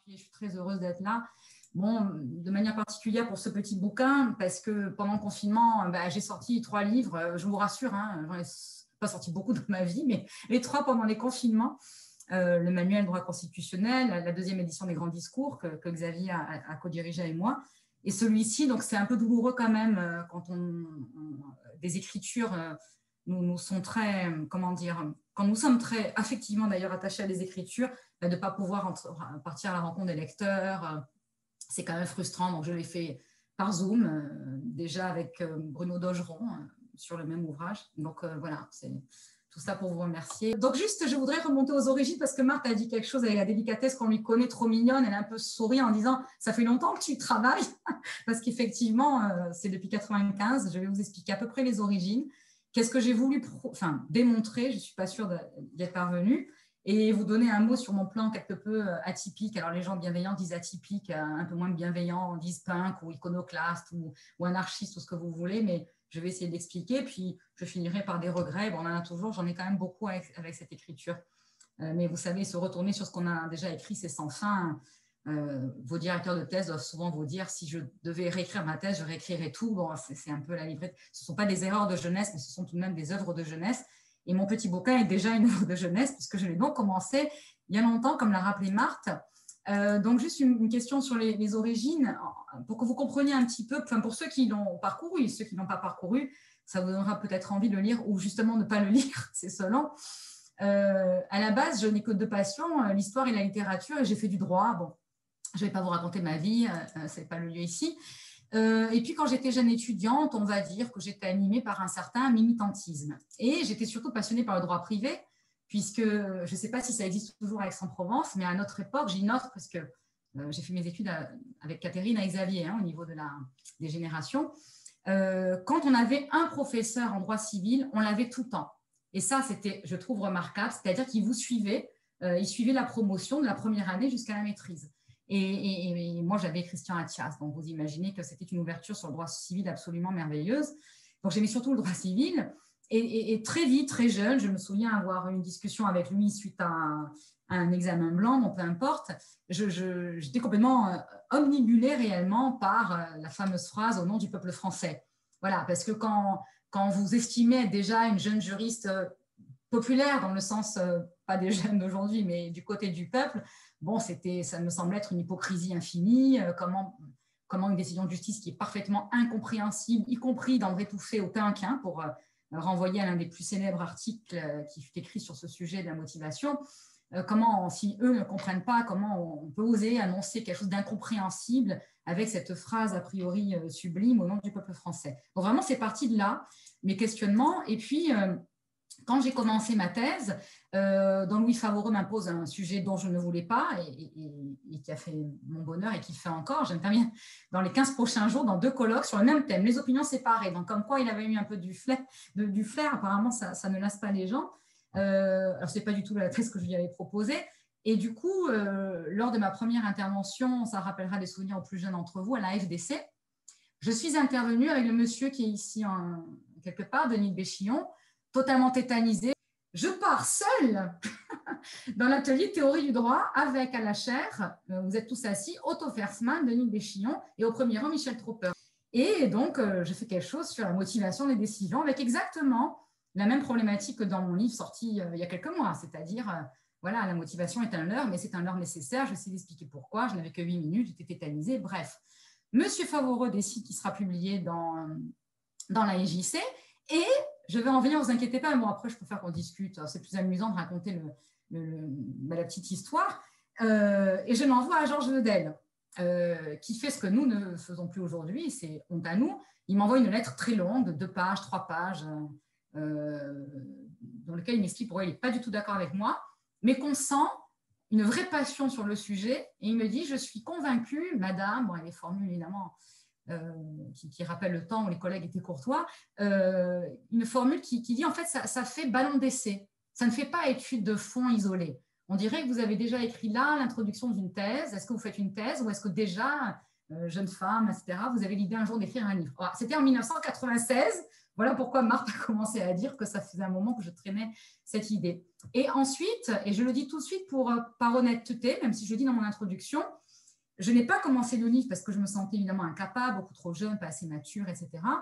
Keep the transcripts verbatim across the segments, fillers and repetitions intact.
puis je suis très heureuse d'être là. Bon, de manière particulière pour ce petit bouquin, parce que pendant le confinement, bah, j'ai sorti trois livres. Je vous rassure, hein, j'en ai pas sorti beaucoup dans ma vie, mais les trois pendant les confinements. Euh, le manuel droit constitutionnel, la deuxième édition des grands discours que, que Xavier a, a co-dirigé avec moi. Et celui-ci, donc c'est un peu douloureux quand même euh, quand on, on des écritures euh, nous, nous sont très, comment dire, quand nous sommes très affectivement d'ailleurs attachés à des écritures, bah, de ne pas pouvoir entre, partir à la rencontre des lecteurs, euh, c'est quand même frustrant. Donc je l'ai fait par Zoom, euh, déjà avec euh, Bruno Dogeron euh, sur le même ouvrage. Donc euh, voilà, c'est tout ça pour vous remercier. Donc juste, je voudrais remonter aux origines parce que Marthe a dit quelque chose avec la délicatesse qu'on lui connaît, trop mignonne. Elle a un peu souri en disant « ça fait longtemps que tu travailles » parce qu'effectivement, euh, c'est depuis quatre-vingt-quinze. Je vais vous expliquer à peu près les origines. Qu'est-ce que j'ai voulu enfin, démontrer, je ne suis pas sûre d'y être parvenue, et vous donner un mot sur mon plan quelque peu atypique. Alors les gens bienveillants disent atypique, un peu moins bienveillants disent punk ou iconoclaste ou, ou anarchiste ou ce que vous voulez, mais je vais essayer d'expliquer, puis je finirai par des regrets. Bon, on en a toujours, j'en ai quand même beaucoup avec, avec cette écriture. Euh, mais vous savez, se retourner sur ce qu'on a déjà écrit, c'est sans fin. Euh, vos directeurs de thèse doivent souvent vous dire, si je devais réécrire ma thèse, je réécrirais tout. Bon, c'est un peu la livrette. Ce ne sont pas des erreurs de jeunesse, mais ce sont tout de même des œuvres de jeunesse. Et mon petit bouquin est déjà une œuvre de jeunesse, puisque je l'ai donc commencé il y a longtemps, comme l'a rappelé Marthe. Euh, donc, juste une, une question sur les, les origines, pour que vous compreniez un petit peu, enfin, pour ceux qui l'ont parcouru et ceux qui ne l'ont pas parcouru, ça vous donnera peut-être envie de le lire ou justement de ne pas le lire, c'est selon. Euh, à la base, je n'ai que deux passions, l'histoire et la littérature, et j'ai fait du droit. Bon, je ne vais pas vous raconter ma vie, euh, ce n'est pas le lieu ici. Euh, et puis, quand j'étais jeune étudiante, on va dire que j'étais animée par un certain militantisme. Et j'étais surtout passionnée par le droit privé, puisque je ne sais pas si ça existe toujours à Aix-en-Provence, mais à notre époque, j'y note parce que euh, j'ai fait mes études à, avec Catherine et Xavier hein, au niveau de la, des générations. Euh, quand on avait un professeur en droit civil, on l'avait tout le temps. Et ça, c'était, je trouve, remarquable, c'est-à-dire qu'il vous suivait, euh, il suivait la promotion de la première année jusqu'à la maîtrise. Et, et, et moi, j'avais Christian Athias, donc vous imaginez que c'était une ouverture sur le droit civil absolument merveilleuse. Donc, j'aimais surtout le droit civil. Et, et, et très vite, très jeune, je me souviens avoir eu une discussion avec lui suite à un, à un examen blanc, donc peu importe. J'étais je, je, complètement euh, omnibulée réellement par euh, la fameuse phrase « au nom du peuple français ». Voilà, parce que quand, quand vous estimez être déjà une jeune juriste euh, populaire, dans le sens, euh, pas des jeunes d'aujourd'hui, mais du côté du peuple, bon, c'était, ça me semble être une hypocrisie infinie. Euh, comment, comment une décision de justice qui est parfaitement incompréhensible, y compris dans le rétouffé au Péinquin, pour euh, renvoyer à l'un des plus célèbres articles euh, qui fut écrit sur ce sujet de la motivation, euh, comment, si eux ne comprennent pas, comment on peut oser annoncer quelque chose d'incompréhensible avec cette phrase a priori euh, sublime au nom du peuple français. Donc vraiment, c'est parti de là, mes questionnements. Et puis, euh, quand j'ai commencé ma thèse, euh, dont Louis Favoreux m'impose un sujet dont je ne voulais pas et, et, et qui a fait mon bonheur et qui le fait encore, j'interviens dans les quinze prochains jours dans deux colloques sur le même thème, les opinions séparées. Donc, comme quoi il avait eu un peu du flair, de, du flair apparemment, ça, ça ne lasse pas les gens. Euh, alors, ce n'est pas du tout la thèse que je lui avais proposée. Et du coup, euh, lors de ma première intervention, ça rappellera des souvenirs aux plus jeunes d'entre vous, à la F D C, je suis intervenue avec le monsieur qui est ici en, quelque part, Denis Béchillon, totalement tétanisé. Je pars seule dans l'atelier théorie du droit avec à la chaire, vous êtes tous assis, Otto Fersman, Denis Béchillon et au premier rang Michel Tropper. Et donc, euh, je fais quelque chose sur la motivation des décisions avec exactement la même problématique que dans mon livre sorti euh, il y a quelques mois, c'est-à-dire, euh, voilà, la motivation est un leurre, mais c'est un leurre nécessaire, je sais expliquer pourquoi, je n'avais que huit minutes, j'étais tétanisée, bref. Monsieur Favoreux décide qu'il sera publié dans, dans la I J C et je vais en venir, ne vous inquiétez pas, bon, après je peux faire qu'on discute, c'est plus amusant de raconter le, le, le, bah, la petite histoire, euh, et je l'envoie à Georges Vedel, euh, qui fait ce que nous ne faisons plus aujourd'hui, c'est honte à nous, il m'envoie une lettre très longue, de deux pages, trois pages, euh, dans laquelle il m'explique pourquoi il n'est pas du tout d'accord avec moi, mais qu'on sent une vraie passion sur le sujet, et il me dit, je suis convaincue, madame, bon, il y a des formules évidemment, Euh, qui, qui rappelle le temps où les collègues étaient courtois, euh, une formule qui, qui dit en fait ça, ça fait ballon d'essai, ça ne fait pas étude de fond isolée. On dirait que vous avez déjà écrit là l'introduction d'une thèse, est-ce que vous faites une thèse ou est-ce que déjà, euh, jeune femme, et cetera, vous avez l'idée un jour d'écrire un livre. Voilà. C'était en mille neuf cent quatre-vingt-seize, voilà pourquoi Marthe a commencé à dire que ça faisait un moment que je traînais cette idée. Et ensuite, et je le dis tout de suite pour, par honnêteté, même si je le dis dans mon introduction, je n'ai pas commencé le livre parce que je me sentais évidemment incapable, beaucoup trop jeune, pas assez mature, et cetera.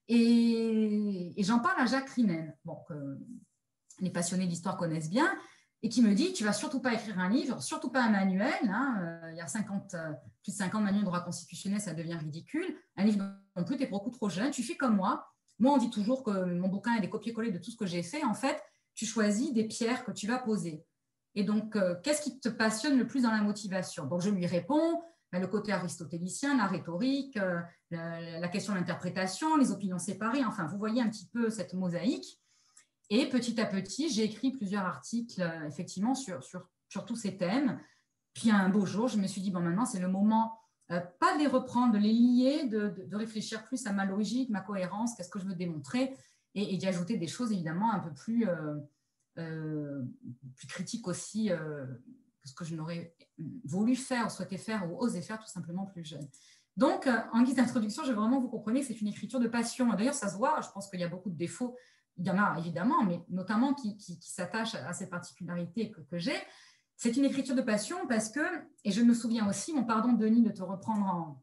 Et, et j'en parle à Jacques Rinel, bon, que les passionnés d'histoire connaissent bien, et qui me dit, tu ne vas surtout pas écrire un livre, surtout pas un manuel, hein, euh, il y a cinquante, euh, plus de cinquante manuels de droit constitutionnel, ça devient ridicule, un livre non plus, tu es beaucoup trop jeune, tu fais comme moi. Moi, on dit toujours que mon bouquin est des copier-coller de tout ce que j'ai fait. En fait, tu choisis des pierres que tu vas poser. Et donc, euh, qu'est-ce qui te passionne le plus dans la motivation? Donc, je lui réponds, ben, le côté aristotélicien, la rhétorique, euh, la, la question de l'interprétation, les opinions séparées, enfin, vous voyez un petit peu cette mosaïque. Et petit à petit, j'ai écrit plusieurs articles, euh, effectivement, sur, sur, sur tous ces thèmes. Puis, un beau jour, je me suis dit, bon, maintenant, c'est le moment, euh, pas de les reprendre, de les lier, de, de, de réfléchir plus à ma logique, ma cohérence, qu'est-ce que je veux démontrer, et, et d'y ajouter des choses, évidemment, un peu plus, euh, euh, plus critiques aussi, euh, que ce que je n'aurais voulu faire, ou souhaité faire, ou osé faire, tout simplement plus jeune. Donc, euh, en guise d'introduction, je veux vraiment vous compreniez que c'est une écriture de passion. D'ailleurs, ça se voit, je pense qu'il y a beaucoup de défauts. Il y en a évidemment, mais notamment qui, qui, qui s'attachent à ces particularités que, que j'ai. C'est une écriture de passion parce que, et je me souviens aussi, mon pardon Denis de te reprendre en,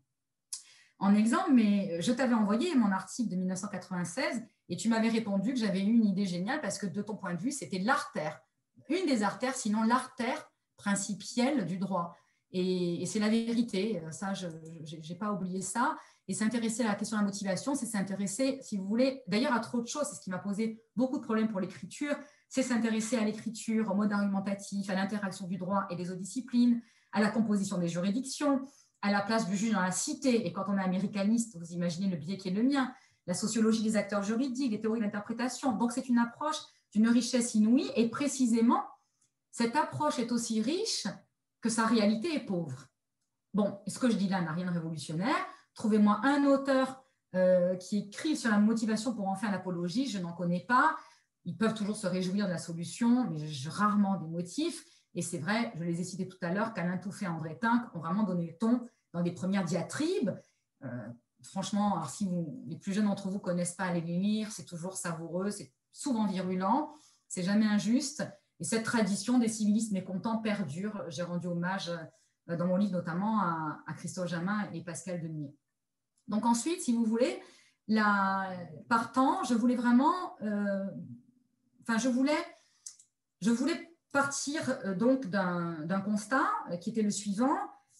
en exemple, mais je t'avais envoyé mon article de mille neuf cent quatre-vingt-seize et tu m'avais répondu que j'avais eu une idée géniale parce que de ton point de vue, c'était l'artère, une des artères, sinon l'artère principielle du droit. Et, et c'est la vérité, ça, je n'ai pas oublié ça. Et s'intéresser à la question de la motivation, c'est s'intéresser, si vous voulez, d'ailleurs à trop de choses, c'est ce qui m'a posé beaucoup de problèmes pour l'écriture, c'est s'intéresser à l'écriture, au mode argumentatif, à l'interaction du droit et des autres disciplines, à la composition des juridictions, à la place du juge dans la cité. Et quand on est américaniste, vous imaginez le biais qui est le mien, la sociologie des acteurs juridiques, les théories d'interprétation. Donc c'est une approche d'une richesse inouïe et précisément, cette approche est aussi riche que sa réalité est pauvre. Bon, ce que je dis là n'a rien de révolutionnaire. Trouvez-moi un auteur euh, qui écrive sur la motivation pour en faire l'apologie, je n'en connais pas. Ils peuvent toujours se réjouir de la solution, mais je, rarement des motifs. Et c'est vrai, je les ai cités tout à l'heure, qu'Alain Touffet et André Tinck ont vraiment donné le ton dans des premières diatribes. Euh, franchement, alors si vous, les plus jeunes d'entre vous ne connaissent pas, allez les lire, c'est toujours savoureux, c'est souvent virulent, c'est jamais injuste. Et cette tradition des civilistes mécontents perdure. J'ai rendu hommage dans mon livre notamment à, à Christophe Jamin et Pascal Denier. Donc ensuite, si vous voulez, la, partant, je voulais vraiment, euh, enfin je voulais, je voulais partir euh, donc d'un constat euh, qui était le suivant,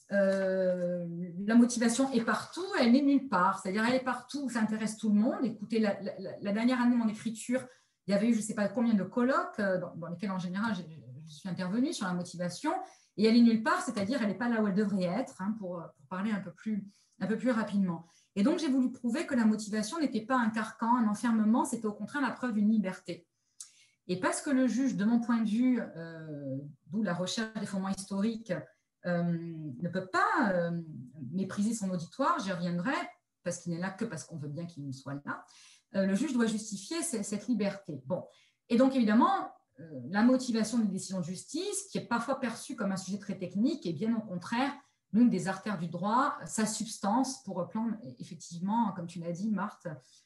euh, la motivation est partout, elle n'est nulle part, c'est-à-dire elle est partout, ça intéresse tout le monde. Écoutez, la, la, la dernière année de mon écriture, il y avait eu je ne sais pas combien de colloques euh, dans, dans lesquels en général je, je suis intervenue sur la motivation. Et elle est nulle part, c'est-à-dire elle n'est pas là où elle devrait être, hein, pour, pour parler un peu, plus, un peu plus rapidement. Et donc, j'ai voulu prouver que la motivation n'était pas un carcan, un enfermement, c'était au contraire la preuve d'une liberté. Et parce que le juge, de mon point de vue, euh, d'où la recherche des fondements historiques, euh, ne peut pas euh, mépriser son auditoire, j'y reviendrai, parce qu'il n'est là que parce qu'on veut bien qu'il soit là, euh, le juge doit justifier cette liberté. Bon. Et donc, évidemment, la motivation des décisions de justice, qui est parfois perçue comme un sujet très technique, est bien au contraire l'une des artères du droit, sa substance, pour reprendre effectivement, comme tu l'as dit, Marthe,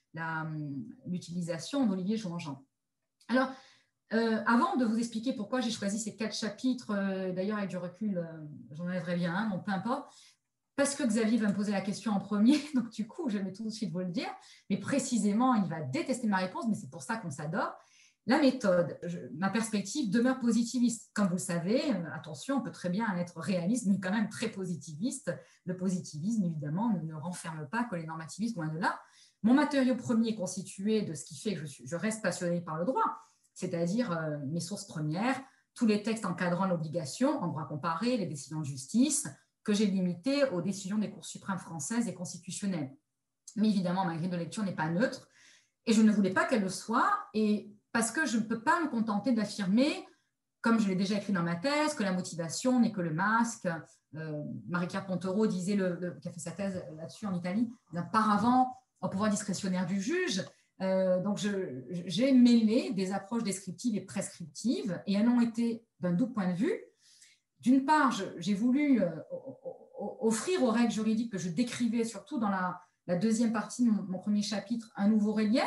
l'utilisation d'Olivier Jouan-Jean. Alors, euh, avant de vous expliquer pourquoi j'ai choisi ces quatre chapitres, euh, d'ailleurs avec du recul, euh, j'en aimerais bien un, donc peu importe, parce que Xavier va me poser la question en premier, donc du coup, je vais tout de suite vous le dire, mais précisément, il va détester ma réponse, mais c'est pour ça qu'on s'adore. La méthode, je, ma perspective demeure positiviste. Comme vous le savez, euh, attention, on peut très bien être réaliste, mais quand même très positiviste. Le positivisme, évidemment, ne, ne renferme pas que les normativistes, loin de là. Mon matériau premier est constitué de ce qui fait que je, suis, je reste passionnée par le droit, c'est-à-dire euh, mes sources premières, tous les textes encadrant l'obligation en droit comparé, les décisions de justice, que j'ai limitées aux décisions des cours suprêmes françaises et constitutionnelles. Mais évidemment, ma grille de lecture n'est pas neutre, et je ne voulais pas qu'elle le soit, et parce que je ne peux pas me contenter d'affirmer, comme je l'ai déjà écrit dans ma thèse, que la motivation n'est que le masque. Euh, Marie-Claire Pontereau disait, le, le, qui a fait sa thèse là-dessus en Italie, d'un paravent au pouvoir discrétionnaire du juge. Euh, donc, j'ai mêlé des approches descriptives et prescriptives, et elles ont été d'un double point de vue. D'une part, j'ai voulu euh, offrir aux règles juridiques que je décrivais, surtout dans la, la deuxième partie de mon, mon premier chapitre, un nouveau relief,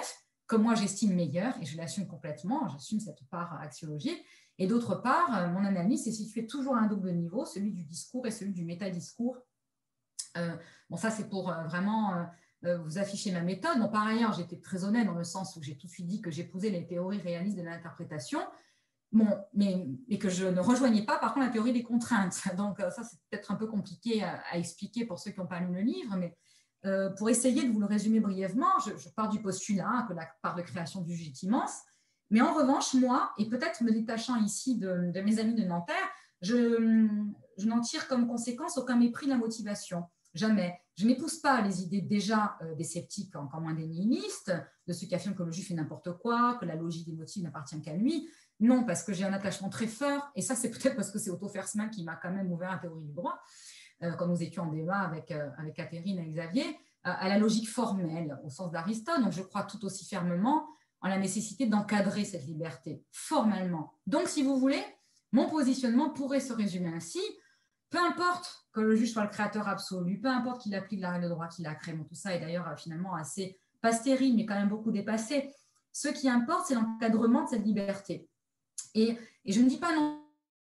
que moi j'estime meilleure, et je l'assume complètement, j'assume cette part axiologique. Et d'autre part, mon analyse s'est située toujours à un double niveau, celui du discours et celui du métadiscours. Euh, bon, ça, c'est pour euh, vraiment euh, vous afficher ma méthode. Bon, par ailleurs, j'étais très honnête dans le sens où j'ai tout de suite dit que j'épousais les théories réalistes de l'interprétation, bon, mais, mais que je ne rejoignais pas, par contre, la théorie des contraintes. Donc, euh, ça, c'est peut-être un peu compliqué à, à expliquer pour ceux qui n'ont pas lu le livre, mais euh, pour essayer de vous le résumer brièvement, je, je pars du postulat que la part de création du juge est immense. Mais en revanche, moi, et peut-être me détachant ici de, de mes amis de Nanterre, je, je n'en tire comme conséquence aucun mépris de la motivation. Jamais. Je n'épouse pas les idées déjà euh, des sceptiques, encore moins des nihilistes, de ceux qui affirment que le juge fait n'importe quoi, que la logique des motifs n'appartient qu'à lui. Non, parce que j'ai un attachement très fort, et ça, c'est peut-être parce que c'est Otto Fersman qui m'a quand même ouvert la théorie du droit, euh, quand nous étions en débat avec, euh, avec Catherine et Xavier, euh, à la logique formelle, au sens d'Aristote. Donc, je crois tout aussi fermement en la nécessité d'encadrer cette liberté formellement. Donc, si vous voulez, mon positionnement pourrait se résumer ainsi. Peu importe que le juge soit le créateur absolu, peu importe qu'il applique la règle de droit qu'il a créée, bon, tout ça est d'ailleurs finalement assez, pas stérile, mais quand même beaucoup dépassé. Ce qui importe, c'est l'encadrement de cette liberté. Et, et je ne dis pas non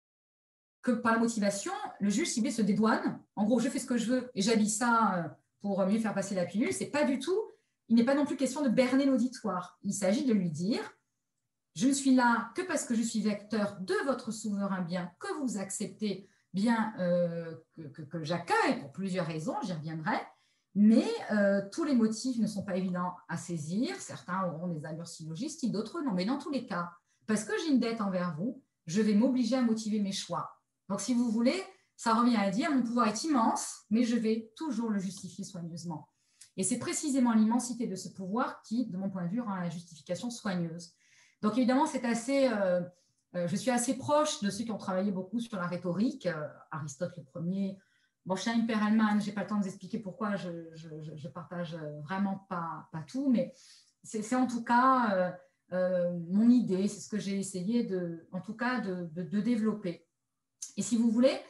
que par la motivation, le juge ciblé se dédouane. En gros, je fais ce que je veux et j'habille ça pour mieux faire passer la pilule. C'est pas du tout, il n'est pas non plus question de berner l'auditoire. Il s'agit de lui dire, je ne suis là que parce que je suis vecteur de votre souverain bien que vous acceptez bien euh, que, que, que j'accueille pour plusieurs raisons, j'y reviendrai, mais euh, tous les motifs ne sont pas évidents à saisir, certains auront des allures syllogistiques, d'autres non, mais dans tous les cas, parce que j'ai une dette envers vous, je vais m'obliger à motiver mes choix. Donc si vous voulez, ça revient à dire, mon pouvoir est immense, mais je vais toujours le justifier soigneusement. Et c'est précisément l'immensité de ce pouvoir qui, de mon point de vue, rend la justification soigneuse. Donc évidemment, c'est assez... Euh, Euh, je suis assez proche de ceux qui ont travaillé beaucoup sur la rhétorique, euh, Aristote le premier, Boschheim, Perelman, je n'ai pas le temps de vous expliquer pourquoi je ne partage vraiment pas, pas tout, mais c'est en tout cas euh, euh, mon idée, c'est ce que j'ai essayé de, en tout cas de, de, de développer. Et si vous voulez,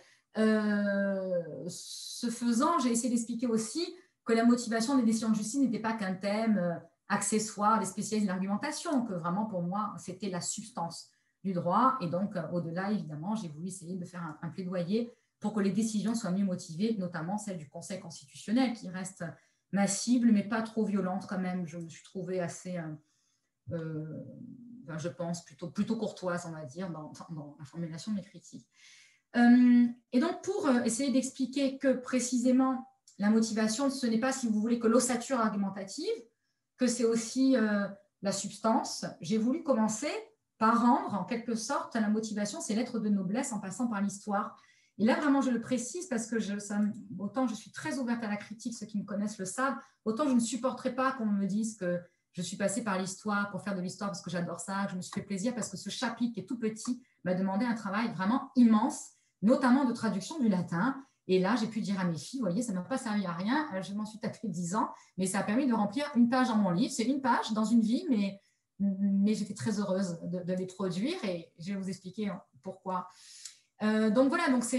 euh, ce faisant, j'ai essayé d'expliquer aussi que la motivation des décisions de justice n'était pas qu'un thème euh, accessoire des spécialistes de l'argumentation, que vraiment pour moi, c'était la substance du droit. Et donc, euh, au-delà, évidemment, j'ai voulu essayer de faire un, un plaidoyer pour que les décisions soient mieux motivées, notamment celle du Conseil constitutionnel, qui reste ma cible, mais pas trop violente quand même. Je me suis trouvée assez, euh, euh, ben, je pense, plutôt, plutôt courtoise, on va dire, dans, dans la formulation de mes critiques. Euh, et donc, pour euh, essayer d'expliquer que précisément, la motivation, ce n'est pas, si vous voulez, que l'ossature argumentative, que c'est aussi euh, la substance, j'ai voulu commencer par rendre, en quelque sorte, la motivation, ses lettres de noblesse en passant par l'histoire. Et là, vraiment, je le précise parce que je, ça, autant je suis très ouverte à la critique, ceux qui me connaissent le savent, autant je ne supporterai pas qu'on me dise que je suis passée par l'histoire pour faire de l'histoire parce que j'adore ça, que je me suis fait plaisir parce que ce chapitre qui est tout petit m'a demandé un travail vraiment immense, notamment de traduction du latin. Et là, j'ai pu dire à mes filles, vous voyez, ça ne m'a pas servi à rien, je m'en suis tapé dix ans, mais ça a permis de remplir une page dans mon livre. C'est une page dans une vie, mais... mais j'étais très heureuse de, de les produire et je vais vous expliquer pourquoi. Euh, donc voilà, donc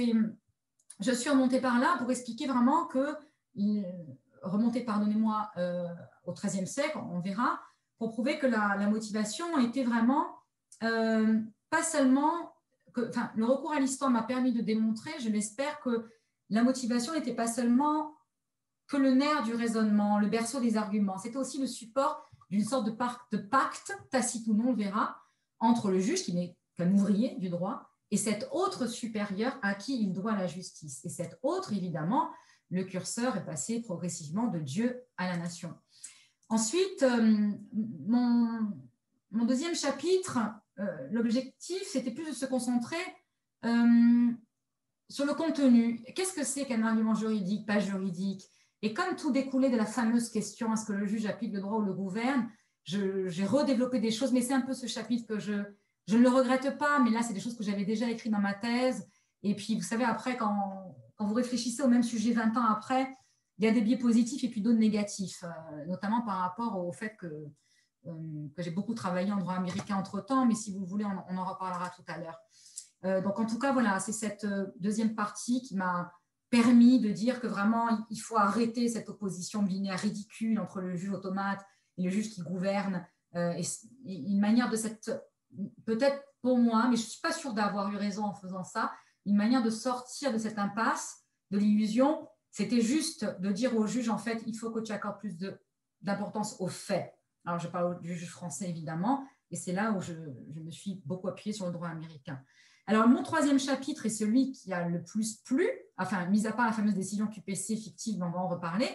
je suis remontée par là pour expliquer vraiment que, remontée, pardonnez-moi, euh, au treizième siècle, on verra, pour prouver que la, la motivation était vraiment euh, pas seulement, que, enfin, le recours à l'histoire m'a permis de démontrer, je l'espère, que la motivation n'était pas seulement que le nerf du raisonnement, le berceau des arguments, c'était aussi le support d'une sorte de, de pacte, tacite ou non, on verra, entre le juge, qui n'est qu'un ouvrier du droit, et cet autre supérieur à qui il doit la justice. Et cet autre, évidemment, le curseur est passé progressivement de Dieu à la nation. Ensuite, euh, mon, mon deuxième chapitre, euh, l'objectif, c'était plus de se concentrer euh, sur le contenu. Qu'est-ce que c'est qu'un argument juridique, pas juridique ? Et comme tout découlait de la fameuse question, est-ce que le juge applique le droit ou le gouverne, j'ai redéveloppé des choses, mais c'est un peu ce chapitre que je, je ne le regrette pas, mais là, c'est des choses que j'avais déjà écrites dans ma thèse. Et puis, vous savez, après, quand, quand vous réfléchissez au même sujet vingt ans après, il y a des biais positifs et puis d'autres négatifs, euh, notamment par rapport au fait que, euh, que j'ai beaucoup travaillé en droit américain entre-temps, mais si vous voulez, on, on en reparlera tout à l'heure. Euh, donc, en tout cas, voilà, c'est cette deuxième partie qui m'a permis de dire que vraiment, il faut arrêter cette opposition binaire ridicule entre le juge automate et le juge qui gouverne, euh, et, et une manière de cette, peut-être pour moi, mais je ne suis pas sûre d'avoir eu raison en faisant ça, une manière de sortir de cette impasse, de l'illusion, c'était juste de dire au juge, en fait, il faut que tu accordes plus d'importance aux faits. Alors, je parle du juge français, évidemment, et c'est là où je, je me suis beaucoup appuyée sur le droit américain. Alors, mon troisième chapitre est celui qui a le plus plu, enfin, mis à part la fameuse décision Q P C fictive, on va en reparler.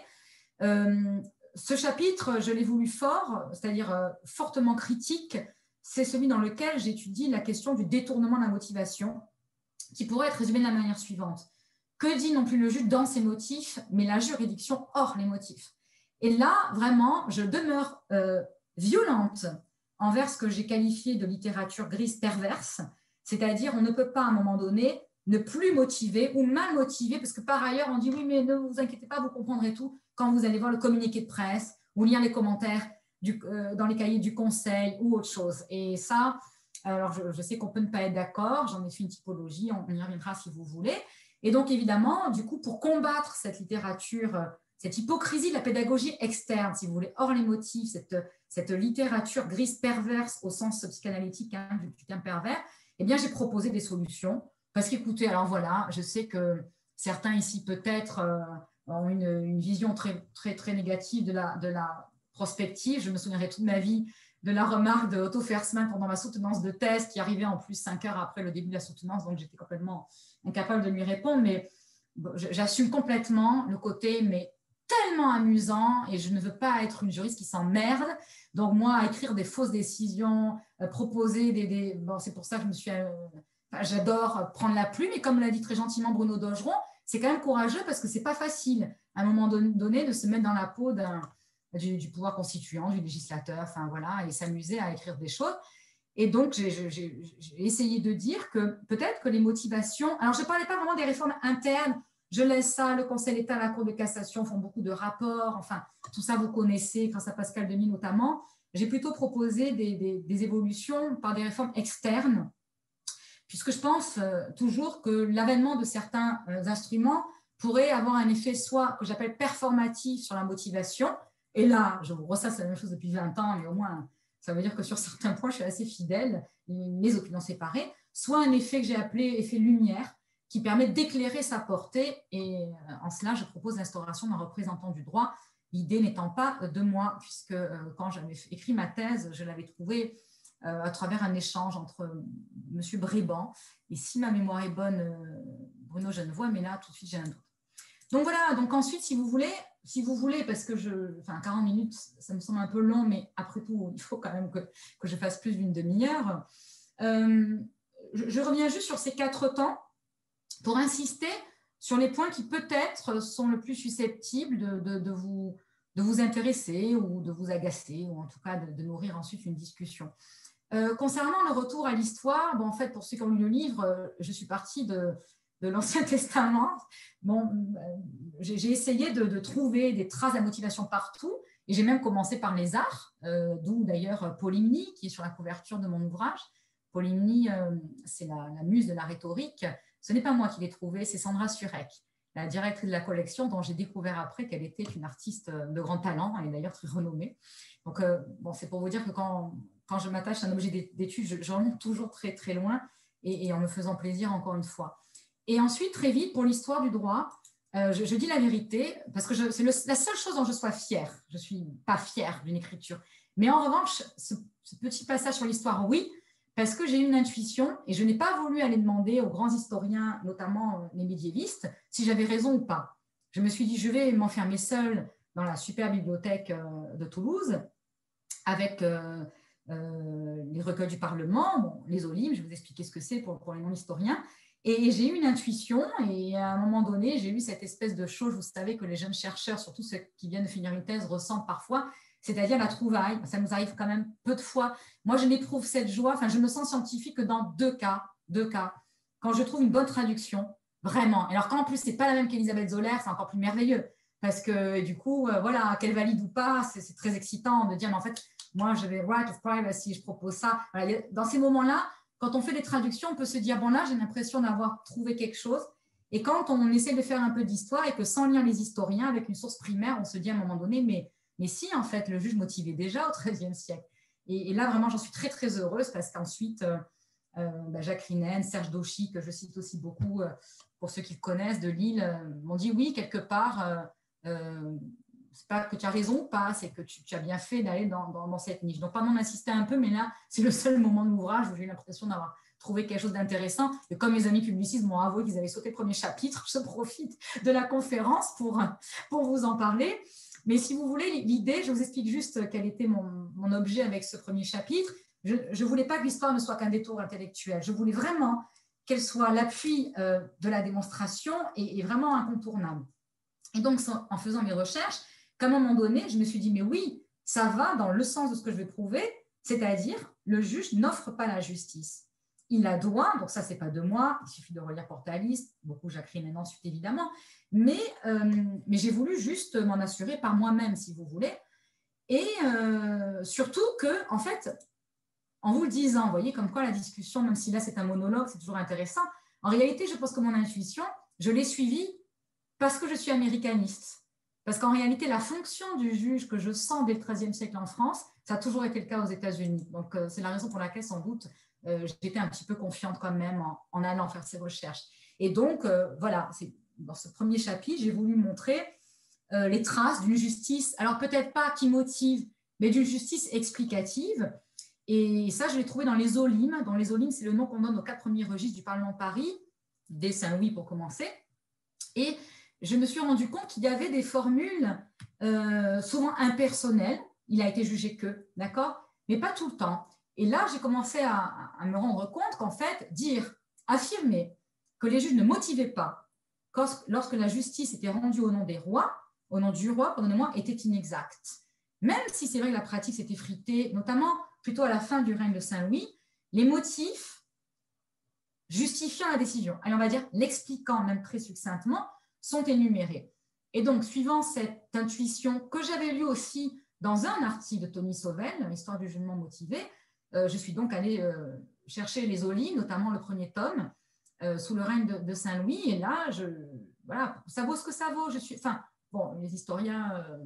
Euh, ce chapitre, je l'ai voulu fort, c'est-à-dire euh, fortement critique, c'est celui dans lequel j'étudie la question du détournement de la motivation, qui pourrait être résumé de la manière suivante. Que dit non plus le juge dans ses motifs, mais la juridiction hors les motifs. Et là, vraiment, je demeure euh, violente envers ce que j'ai qualifié de littérature grise perverse, c'est-à-dire on ne peut pas à un moment donné ne plus motiver ou mal motiver, parce que par ailleurs on dit oui, mais ne vous inquiétez pas, vous comprendrez tout quand vous allez voir le communiqué de presse ou lire les commentaires du, euh, dans les cahiers du conseil ou autre chose. Et ça, alors je, je sais qu'on peut ne pas être d'accord, j'en ai fait une typologie, on, on y reviendra si vous voulez. Et donc évidemment, du coup, pour combattre cette littérature, cette hypocrisie de la pédagogie externe, si vous voulez, hors les motifs, cette, cette littérature grise perverse au sens psychanalytique hein, du, du terme pervers, eh bien j'ai proposé des solutions. Parce qu'écoutez, alors voilà, je sais que certains ici peut-être euh, ont une, une vision très, très, très négative de la, de la prospective. Je me souviendrai toute ma vie de la remarque de Otto Fersman pendant ma soutenance de thèse qui arrivait en plus cinq heures après le début de la soutenance, donc j'étais complètement incapable de lui répondre, mais bon, j'assume complètement le côté mais tellement amusant et je ne veux pas être une juriste qui s'emmerde. Donc moi, à écrire des fausses décisions, euh, proposer des... des... Bon, c'est pour ça que je me suis... Euh, enfin, j'adore prendre la plume et comme l'a dit très gentiment Bruno Dogeron, c'est quand même courageux parce que c'est pas facile à un moment donné de se mettre dans la peau d'un... Du, du pouvoir constituant, du législateur, enfin voilà, et s'amuser à écrire des choses. Et donc, j'ai, j'ai, j'ai essayé de dire que peut-être que les motivations... Alors, je ne parlais pas vraiment des réformes internes, je laisse ça, le Conseil d'État, la Cour de cassation font beaucoup de rapports, enfin, tout ça vous connaissez, grâce à Pascal Demy notamment. J'ai plutôt proposé des, des, des évolutions par des réformes externes, puisque je pense euh, toujours que l'avènement de certains euh, instruments pourrait avoir un effet soit que j'appelle performatif sur la motivation. Et là, je vous ressasse la même chose depuis vingt ans, mais au moins, ça veut dire que sur certains points, je suis assez fidèle, les opinions séparées, soit un effet que j'ai appelé effet lumière, qui permet d'éclairer sa portée. Et en cela, je propose l'instauration d'un représentant du droit, l'idée n'étant pas de moi, puisque quand j'avais écrit ma thèse, je l'avais trouvée à travers un échange entre M. Bréban, et si ma mémoire est bonne, Bruno Genevoix, mais là, tout de suite, j'ai un doute. Donc voilà, donc ensuite, si vous voulez, si vous voulez, parce que je, enfin, quarante minutes, ça me semble un peu long, mais après tout, il faut quand même que, que je fasse plus d'une demi-heure. Euh, je, je reviens juste sur ces quatre temps pour insister sur les points qui peut-être sont le plus susceptibles de, de, de, vous, de vous intéresser ou de vous agacer, ou en tout cas de, de nourrir ensuite une discussion. Euh, concernant le retour à l'histoire, bon, en fait, pour ceux qui ont lu le livre, je suis partie de... de l'Ancien Testament. Bon, j'ai essayé de, de trouver des traces de la motivation partout et j'ai même commencé par les arts, euh, d'où d'ailleurs Polymnie, qui est sur la couverture de mon ouvrage. Polymnie, euh, c'est la, la muse de la rhétorique. Ce n'est pas moi qui l'ai trouvée, c'est Sandra Surek, la directrice de la collection, dont j'ai découvert après qu'elle était une artiste de grand talent et d'ailleurs très renommée. Donc, euh, bon, c'est pour vous dire que quand, quand je m'attache à un objet d'étude, j'en monte toujours très, très loin et, et en me faisant plaisir encore une fois. Et ensuite, très vite, pour l'histoire du droit, euh, je, je dis la vérité, parce que c'est la seule chose dont je sois fière. Je ne suis pas fière d'une écriture. Mais en revanche, ce, ce petit passage sur l'histoire, oui, parce que j'ai eu une intuition et je n'ai pas voulu aller demander aux grands historiens, notamment euh, les médiévistes, si j'avais raison ou pas. Je me suis dit, je vais m'enfermer seule dans la super bibliothèque euh, de Toulouse, avec euh, euh, les recueils du Parlement, bon, les Olympes, je vais vous expliquer ce que c'est pour, pour les non-historiens. Et j'ai eu une intuition et à un moment donné, j'ai eu cette espèce de chose, vous savez, que les jeunes chercheurs, surtout ceux qui viennent de finir une thèse, ressentent parfois, c'est-à-dire la trouvaille. Ça nous arrive quand même peu de fois. Moi, je n'éprouve cette joie, enfin, je me sens scientifique que dans deux cas, deux cas. Quand je trouve une bonne traduction, vraiment. Alors qu'en plus, ce n'est pas la même qu'Elisabeth Zoller, c'est encore plus merveilleux. Parce que du coup, euh, voilà, qu'elle valide ou pas, c'est très excitant de dire, mais en fait, moi, je vais right of privacy, je propose ça. Voilà, dans ces moments-là, quand on fait des traductions, on peut se dire, bon là, j'ai l'impression d'avoir trouvé quelque chose. Et quand on essaie de faire un peu d'histoire et que sans lire les historiens, avec une source primaire, on se dit à un moment donné, mais, mais si, en fait, le juge motivait déjà au treizième siècle. Et, et là, vraiment, j'en suis très, très heureuse parce qu'ensuite, euh, euh, bah, Jacques Rinen, Serge Dauchy, que je cite aussi beaucoup euh, pour ceux qui le connaissent, de Lille, euh, m'ont dit oui, quelque part, euh, euh, c'est pas que tu as raison ou pas, c'est que tu, tu as bien fait d'aller dans, dans, dans cette niche. Donc, pardon d'insister un peu, mais là, c'est le seul moment de l'ouvrage où j'ai eu l'impression d'avoir trouvé quelque chose d'intéressant. Et comme mes amis publicistes m'ont avoué qu'ils avaient sauté le premier chapitre, je profite de la conférence pour, pour vous en parler. Mais si vous voulez, l'idée, je vous explique juste quel était mon, mon objet avec ce premier chapitre. Je ne voulais pas que l'histoire ne soit qu'un détour intellectuel. Je voulais vraiment qu'elle soit l'appui euh, de la démonstration et, et vraiment incontournable. Et donc, en faisant mes recherches, qu'à un moment donné, je me suis dit, mais oui, ça va dans le sens de ce que je vais prouver, c'est-à-dire le juge n'offre pas la justice. Il la doit, donc ça, c'est pas de moi, il suffit de relire Portalis, beaucoup Jacques Rinen ensuite, évidemment, mais, euh, mais j'ai voulu juste m'en assurer par moi-même, si vous voulez, et euh, surtout que, en fait, en vous le disant, vous voyez, comme quoi la discussion, même si là c'est un monologue, c'est toujours intéressant, en réalité, je pense que mon intuition, je l'ai suivie parce que je suis américaniste. Parce qu'en réalité, la fonction du juge que je sens dès le treizième siècle en France, ça a toujours été le cas aux États-Unis. Donc, euh, c'est la raison pour laquelle, sans doute, euh, j'étais un petit peu confiante quand même en, en allant faire ces recherches. Et donc, euh, voilà, dans ce premier chapitre, j'ai voulu montrer euh, les traces d'une justice, alors peut-être pas qui motive, mais d'une justice explicative. Et ça, je l'ai trouvé dans les Olim. Dans les Olim, c'est le nom qu'on donne aux quatre premiers registres du Parlement de Paris, dès Saint-Louis pour commencer. Et je me suis rendu compte qu'il y avait des formules euh, souvent impersonnelles. Il a été jugé que, d'accord, mais pas tout le temps. Et là, j'ai commencé à, à me rendre compte qu'en fait, dire, affirmer que les juges ne motivaient pas lorsque la justice était rendue au nom des rois, au nom du roi, pardonnez-moi, était inexact. Même si c'est vrai que la pratique s'est effritée, notamment plutôt à la fin du règne de Saint-Louis, les motifs justifiant la décision, et on va dire l'expliquant même très succinctement, sont énumérés. Et donc, suivant cette intuition que j'avais lue aussi dans un article de Tony Sauvel, l'histoire du jugement motivé, euh, je suis donc allée euh, chercher les Olim, notamment le premier tome, euh, sous le règne de, de Saint-Louis, et là, je, voilà, ça vaut ce que ça vaut. Je suis, enfin, bon, les historiens, euh,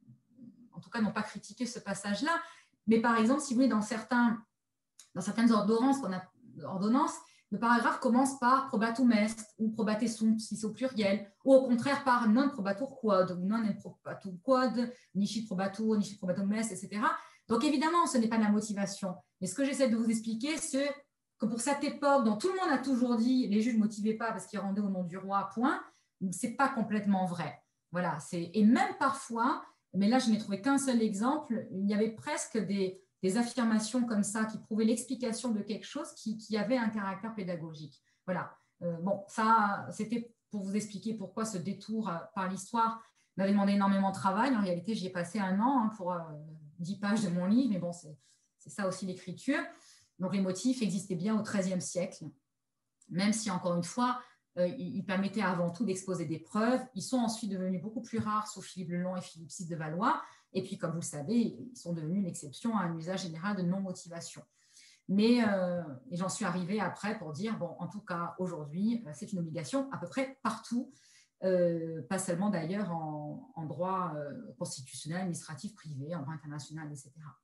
en tout cas, n'ont pas critiqué ce passage-là, mais par exemple, si vous voulez, dans, certains, dans certaines ordonnances, qu'on a, ordonnances, le paragraphe commence par probatum est ou probatum sunt, si c'est au pluriel, ou au contraire par non probatur quod, ou non probatum quod, nichi probatur, nichi probatum est, et cetera. Donc évidemment, ce n'est pas la motivation. Mais ce que j'essaie de vous expliquer, c'est que pour cette époque dont tout le monde a toujours dit les juges ne motivaient pas parce qu'ils rendaient au nom du roi, point, ce n'est pas complètement vrai. Voilà, et même parfois, mais là je n'ai trouvé qu'un seul exemple, il y avait presque des, des affirmations comme ça qui prouvaient l'explication de quelque chose qui, qui avait un caractère pédagogique. Voilà, euh, bon, ça c'était pour vous expliquer pourquoi ce détour par l'histoire m'avait demandé énormément de travail. En réalité, j'y ai passé un an hein, pour euh, dix pages de mon livre, mais bon, c'est ça aussi l'écriture. Donc les motifs existaient bien au treizième siècle, même si encore une fois, euh, ils permettaient avant tout d'exposer des preuves. Ils sont ensuite devenus beaucoup plus rares sous Philippe le Long et Philippe six de Valois. Et puis, comme vous le savez, ils sont devenus une exception à un usage général de non-motivation. Mais euh, j'en suis arrivée après pour dire, bon, en tout cas, aujourd'hui, c'est une obligation à peu près partout, euh, pas seulement d'ailleurs en, en droit euh, constitutionnel, administratif, privé, en droit international, et cetera.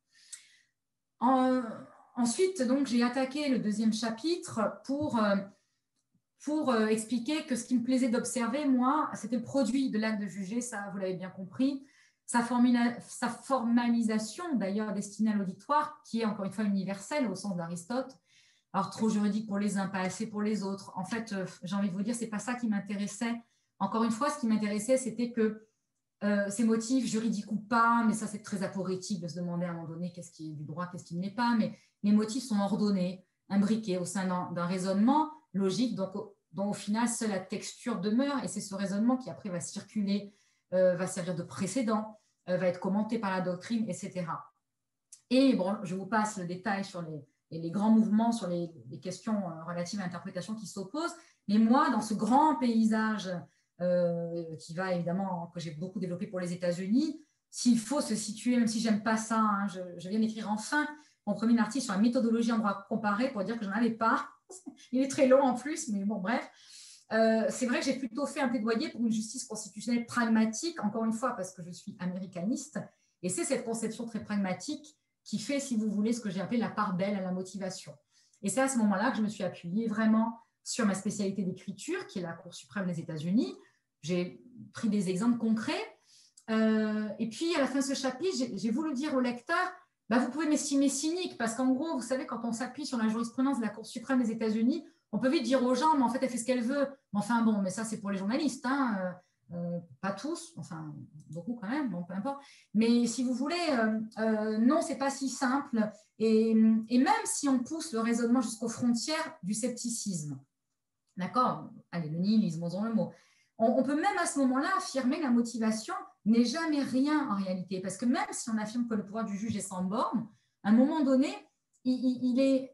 En, ensuite, donc, j'ai attaqué le deuxième chapitre pour... Euh, pour euh, expliquer que ce qui me plaisait d'observer, moi, c'était le produit de l'acte de juger, ça, vous l'avez bien compris, sa, sa formalisation, d'ailleurs, destinée à l'auditoire, qui est encore une fois universelle au sens d'Aristote. Alors, trop juridique pour les uns, pas assez pour les autres. En fait, euh, j'ai envie de vous dire, c'est pas ça qui m'intéressait. Encore une fois, ce qui m'intéressait, c'était que euh, ces motifs, juridiques ou pas, mais ça, c'est très aporétique de se demander à un moment donné qu'est-ce qui est du droit, qu'est-ce qui ne l'est pas, mais les motifs sont ordonnés, imbriqués au sein d'un raisonnement logique, donc dont au final seule la texture demeure, et c'est ce raisonnement qui après va circuler, euh, va servir de précédent, euh, va être commenté par la doctrine, et cetera. Et bon, je vous passe le détail sur les, les grands mouvements, sur les, les questions relatives à l'interprétation qui s'opposent, mais moi, dans ce grand paysage euh, qui va évidemment, que j'ai beaucoup développé pour les États-Unis, s'il faut se situer, même si j'aime pas ça, hein, je, je viens d'écrire enfin mon premier article sur la méthodologie en droit comparé pour dire que je n'en avais pas. Il est très long en plus, mais bon, bref. Euh, c'est vrai que j'ai plutôt fait un plaidoyer pour une justice constitutionnelle pragmatique, encore une fois, parce que je suis américaniste, et c'est cette conception très pragmatique qui fait, si vous voulez, ce que j'ai appelé la part belle à la motivation. Et c'est à ce moment-là que je me suis appuyée vraiment sur ma spécialité d'écriture, qui est la Cour suprême des États-Unis. J'ai pris des exemples concrets. Euh, et puis, à la fin de ce chapitre, j'ai voulu dire au lecteur, bah, vous pouvez m'estimer cynique, parce qu'en gros, vous savez, quand on s'appuie sur la jurisprudence de la Cour suprême des États-Unis, on peut vite dire aux gens, mais en fait, elle fait ce qu'elle veut. Mais enfin, bon, mais ça, c'est pour les journalistes, hein. Euh, euh, pas tous, enfin, beaucoup quand même, bon, peu importe. Mais si vous voulez, euh, euh, non, c'est pas si simple. Et, et même si on pousse le raisonnement jusqu'aux frontières du scepticisme, d'accord? Allez, le nihilisme, osons le mot. On, on peut même à ce moment-là affirmer que la motivation n'est jamais rien en réalité. Parce que même si on affirme que le pouvoir du juge est sans borne, à un moment donné, il, il, il est.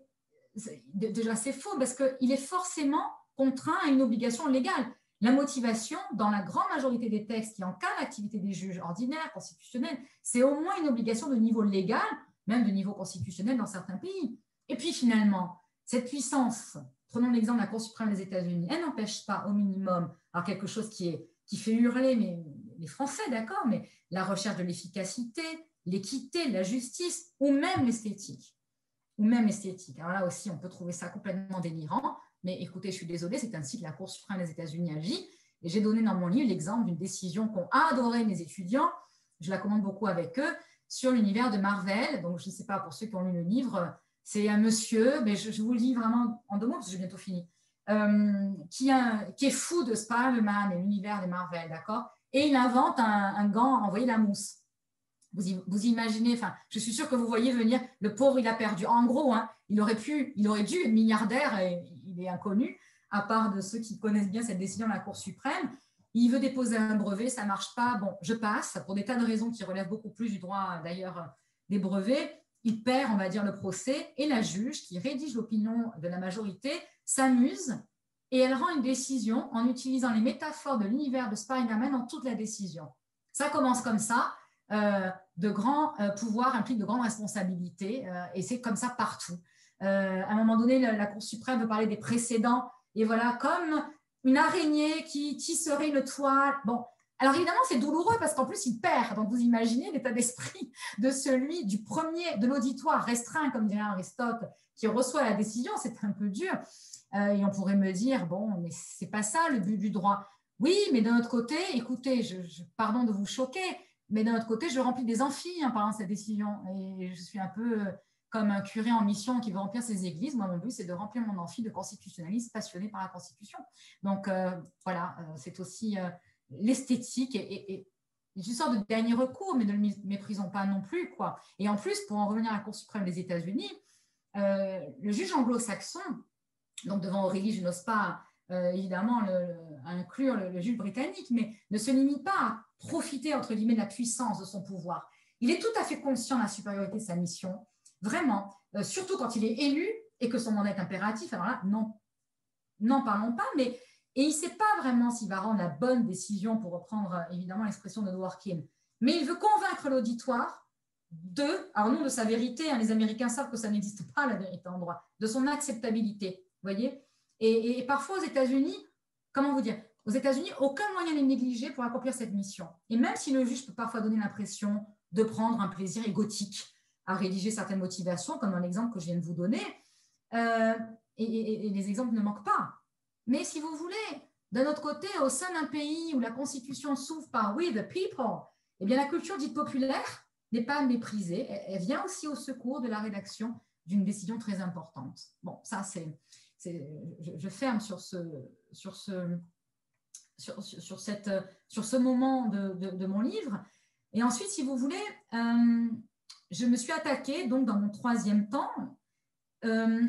Déjà, c'est faux parce qu'il est forcément contraint à une obligation légale. La motivation, dans la grande majorité des textes qui encadrent l'activité des juges ordinaires, constitutionnels, c'est au moins une obligation de niveau légal, même de niveau constitutionnel dans certains pays. Et puis finalement, cette puissance, prenons l'exemple de la Cour suprême des États-Unis, elle n'empêche pas au minimum, alors quelque chose qui, est, qui fait hurler mais, les Français, d'accord, mais la recherche de l'efficacité, l'équité, la justice ou même l'esthétique. Ou même esthétique. Alors là aussi, on peut trouver ça complètement délirant, mais écoutez, je suis désolée, c'est ainsi que la Cour suprême des États-Unis agit. Et j'ai donné dans mon livre l'exemple d'une décision qu'ont adoré mes étudiants, je la commande beaucoup avec eux, sur l'univers de Marvel. Donc, je ne sais pas, pour ceux qui ont lu le livre, c'est un monsieur, mais je, je vous le dis vraiment en deux mots, parce que j'ai bientôt fini, euh, qui, a, qui est fou de Spider-Man et l'univers de Marvel, d'accord? Et il invente un, un gant à envoyer la mousse. Vous, vous imaginez, enfin, je suis sûre que vous voyez venir, le pauvre, il a perdu. En gros, hein, il aurait pu, il aurait dû être milliardaire, et il est inconnu, à part de ceux qui connaissent bien cette décision de la Cour suprême. Il veut déposer un brevet, ça ne marche pas. Bon, je passe, pour des tas de raisons qui relèvent beaucoup plus du droit, d'ailleurs, des brevets. Il perd, on va dire, le procès, et la juge, qui rédige l'opinion de la majorité, s'amuse, et elle rend une décision en utilisant les métaphores de l'univers de Spider-Man dans toute la décision. Ça commence comme ça. Euh, de grands euh, pouvoirs impliquent de grandes responsabilités euh, et c'est comme ça partout. Euh, à un moment donné, la, la Cour suprême veut parler des précédents et voilà, comme une araignée qui tisserait une toile. Bon, alors évidemment, c'est douloureux parce qu'en plus, il perd. Donc, vous imaginez l'état d'esprit de celui du premier, de l'auditoire restreint, comme dirait Aristote, qui reçoit la décision. C'est un peu dur. Euh, et on pourrait me dire, bon, mais c'est pas ça le but du droit. Oui, mais d'un autre côté, écoutez, je, je, pardon de vous choquer, mais d'un autre côté, je remplis des amphis en parlant de cette décision. Et je suis un peu comme un curé en mission qui veut remplir ses églises. Moi, mon but, c'est de remplir mon amphi de constitutionnalistes passionnés par la Constitution. Donc, euh, voilà, euh, c'est aussi euh, l'esthétique et, et, et une sorte de dernier recours, mais ne le méprisons pas non plus, quoi. Et en plus, pour en revenir à la Cour suprême des États-Unis, euh, le juge anglo-saxon, donc devant Aurélie, je n'ose pas euh, évidemment le, le, inclure le, le juge britannique, mais ne se limite pas à profiter, entre guillemets, de la puissance de son pouvoir. Il est tout à fait conscient de la supériorité de sa mission, vraiment, euh, surtout quand il est élu et que son mandat est impératif. Alors là, non, n'en parlons pas, mais et il ne sait pas vraiment s'il va rendre la bonne décision, pour reprendre euh, évidemment l'expression de Dworkin, mais il veut convaincre l'auditoire de, alors non de sa vérité, hein, les Américains savent que ça n'existe pas, la vérité en droit, de son acceptabilité, vous voyez. Et, et, et parfois aux États-Unis, comment vous dire, aux États-Unis, aucun moyen n'est négligé pour accomplir cette mission. Et même si le juge peut parfois donner l'impression de prendre un plaisir égotique à rédiger certaines motivations, comme dans l'exemple que je viens de vous donner, euh, et, et, et les exemples ne manquent pas. Mais si vous voulez, d'un autre côté, au sein d'un pays où la Constitution s'ouvre par « we the people », eh bien la culture dite populaire n'est pas méprisée. Elle vient aussi au secours de la rédaction d'une décision très importante. Bon, ça, c'est... Je, je ferme sur ce, sur ce, sur, sur cette, sur ce moment de, de, de mon livre. Et ensuite, si vous voulez, euh, je me suis attaquée, donc dans mon troisième temps, euh,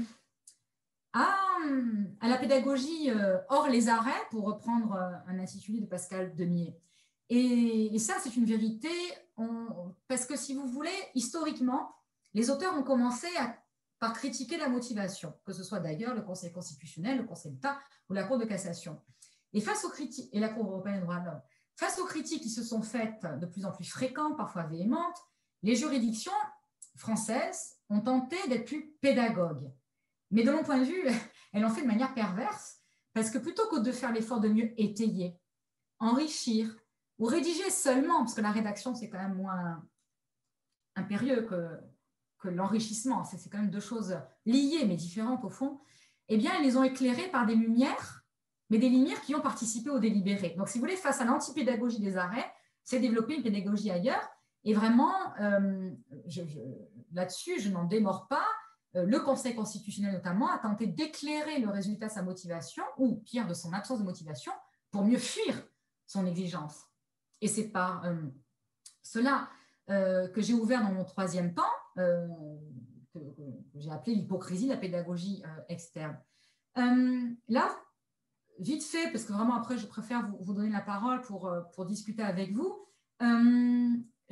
à, à la pédagogie euh, hors les arrêts, pour reprendre un intitulé de Pascal Demier. Et, et ça, c'est une vérité, on, parce que si vous voulez, historiquement, les auteurs ont commencé à par critiquer la motivation, que ce soit d'ailleurs le Conseil constitutionnel, le Conseil d'État ou la Cour de cassation. Et face aux critiques, et la Cour européenne des droits de l'homme, face aux critiques qui se sont faites de plus en plus fréquentes, parfois véhémentes, les juridictions françaises ont tenté d'être plus pédagogues. Mais de mon point de vue, elles l'ont fait de manière perverse, parce que plutôt que de faire l'effort de mieux étayer, enrichir ou rédiger seulement, parce que la rédaction, c'est quand même moins impérieux que que l'enrichissement, c'est quand même deux choses liées mais différentes au fond, eh bien, ils les ont éclairés par des lumières, mais des lumières qui ont participé au délibéré. Donc, si vous voulez, face à l'antipédagogie des arrêts, c'est développer une pédagogie ailleurs. Et vraiment, euh, là-dessus, je n'en démords pas. Euh, le Conseil constitutionnel, notamment, a tenté d'éclairer le résultat de sa motivation, ou pire, de son absence de motivation, pour mieux fuir son exigence. Et c'est par euh, cela euh, que j'ai ouvert dans mon troisième temps, euh, que, que j'ai appelé l'hypocrisie de la pédagogie euh, externe. Euh, là, vite fait, parce que vraiment après, je préfère vous, vous donner la parole pour, pour discuter avec vous. Euh,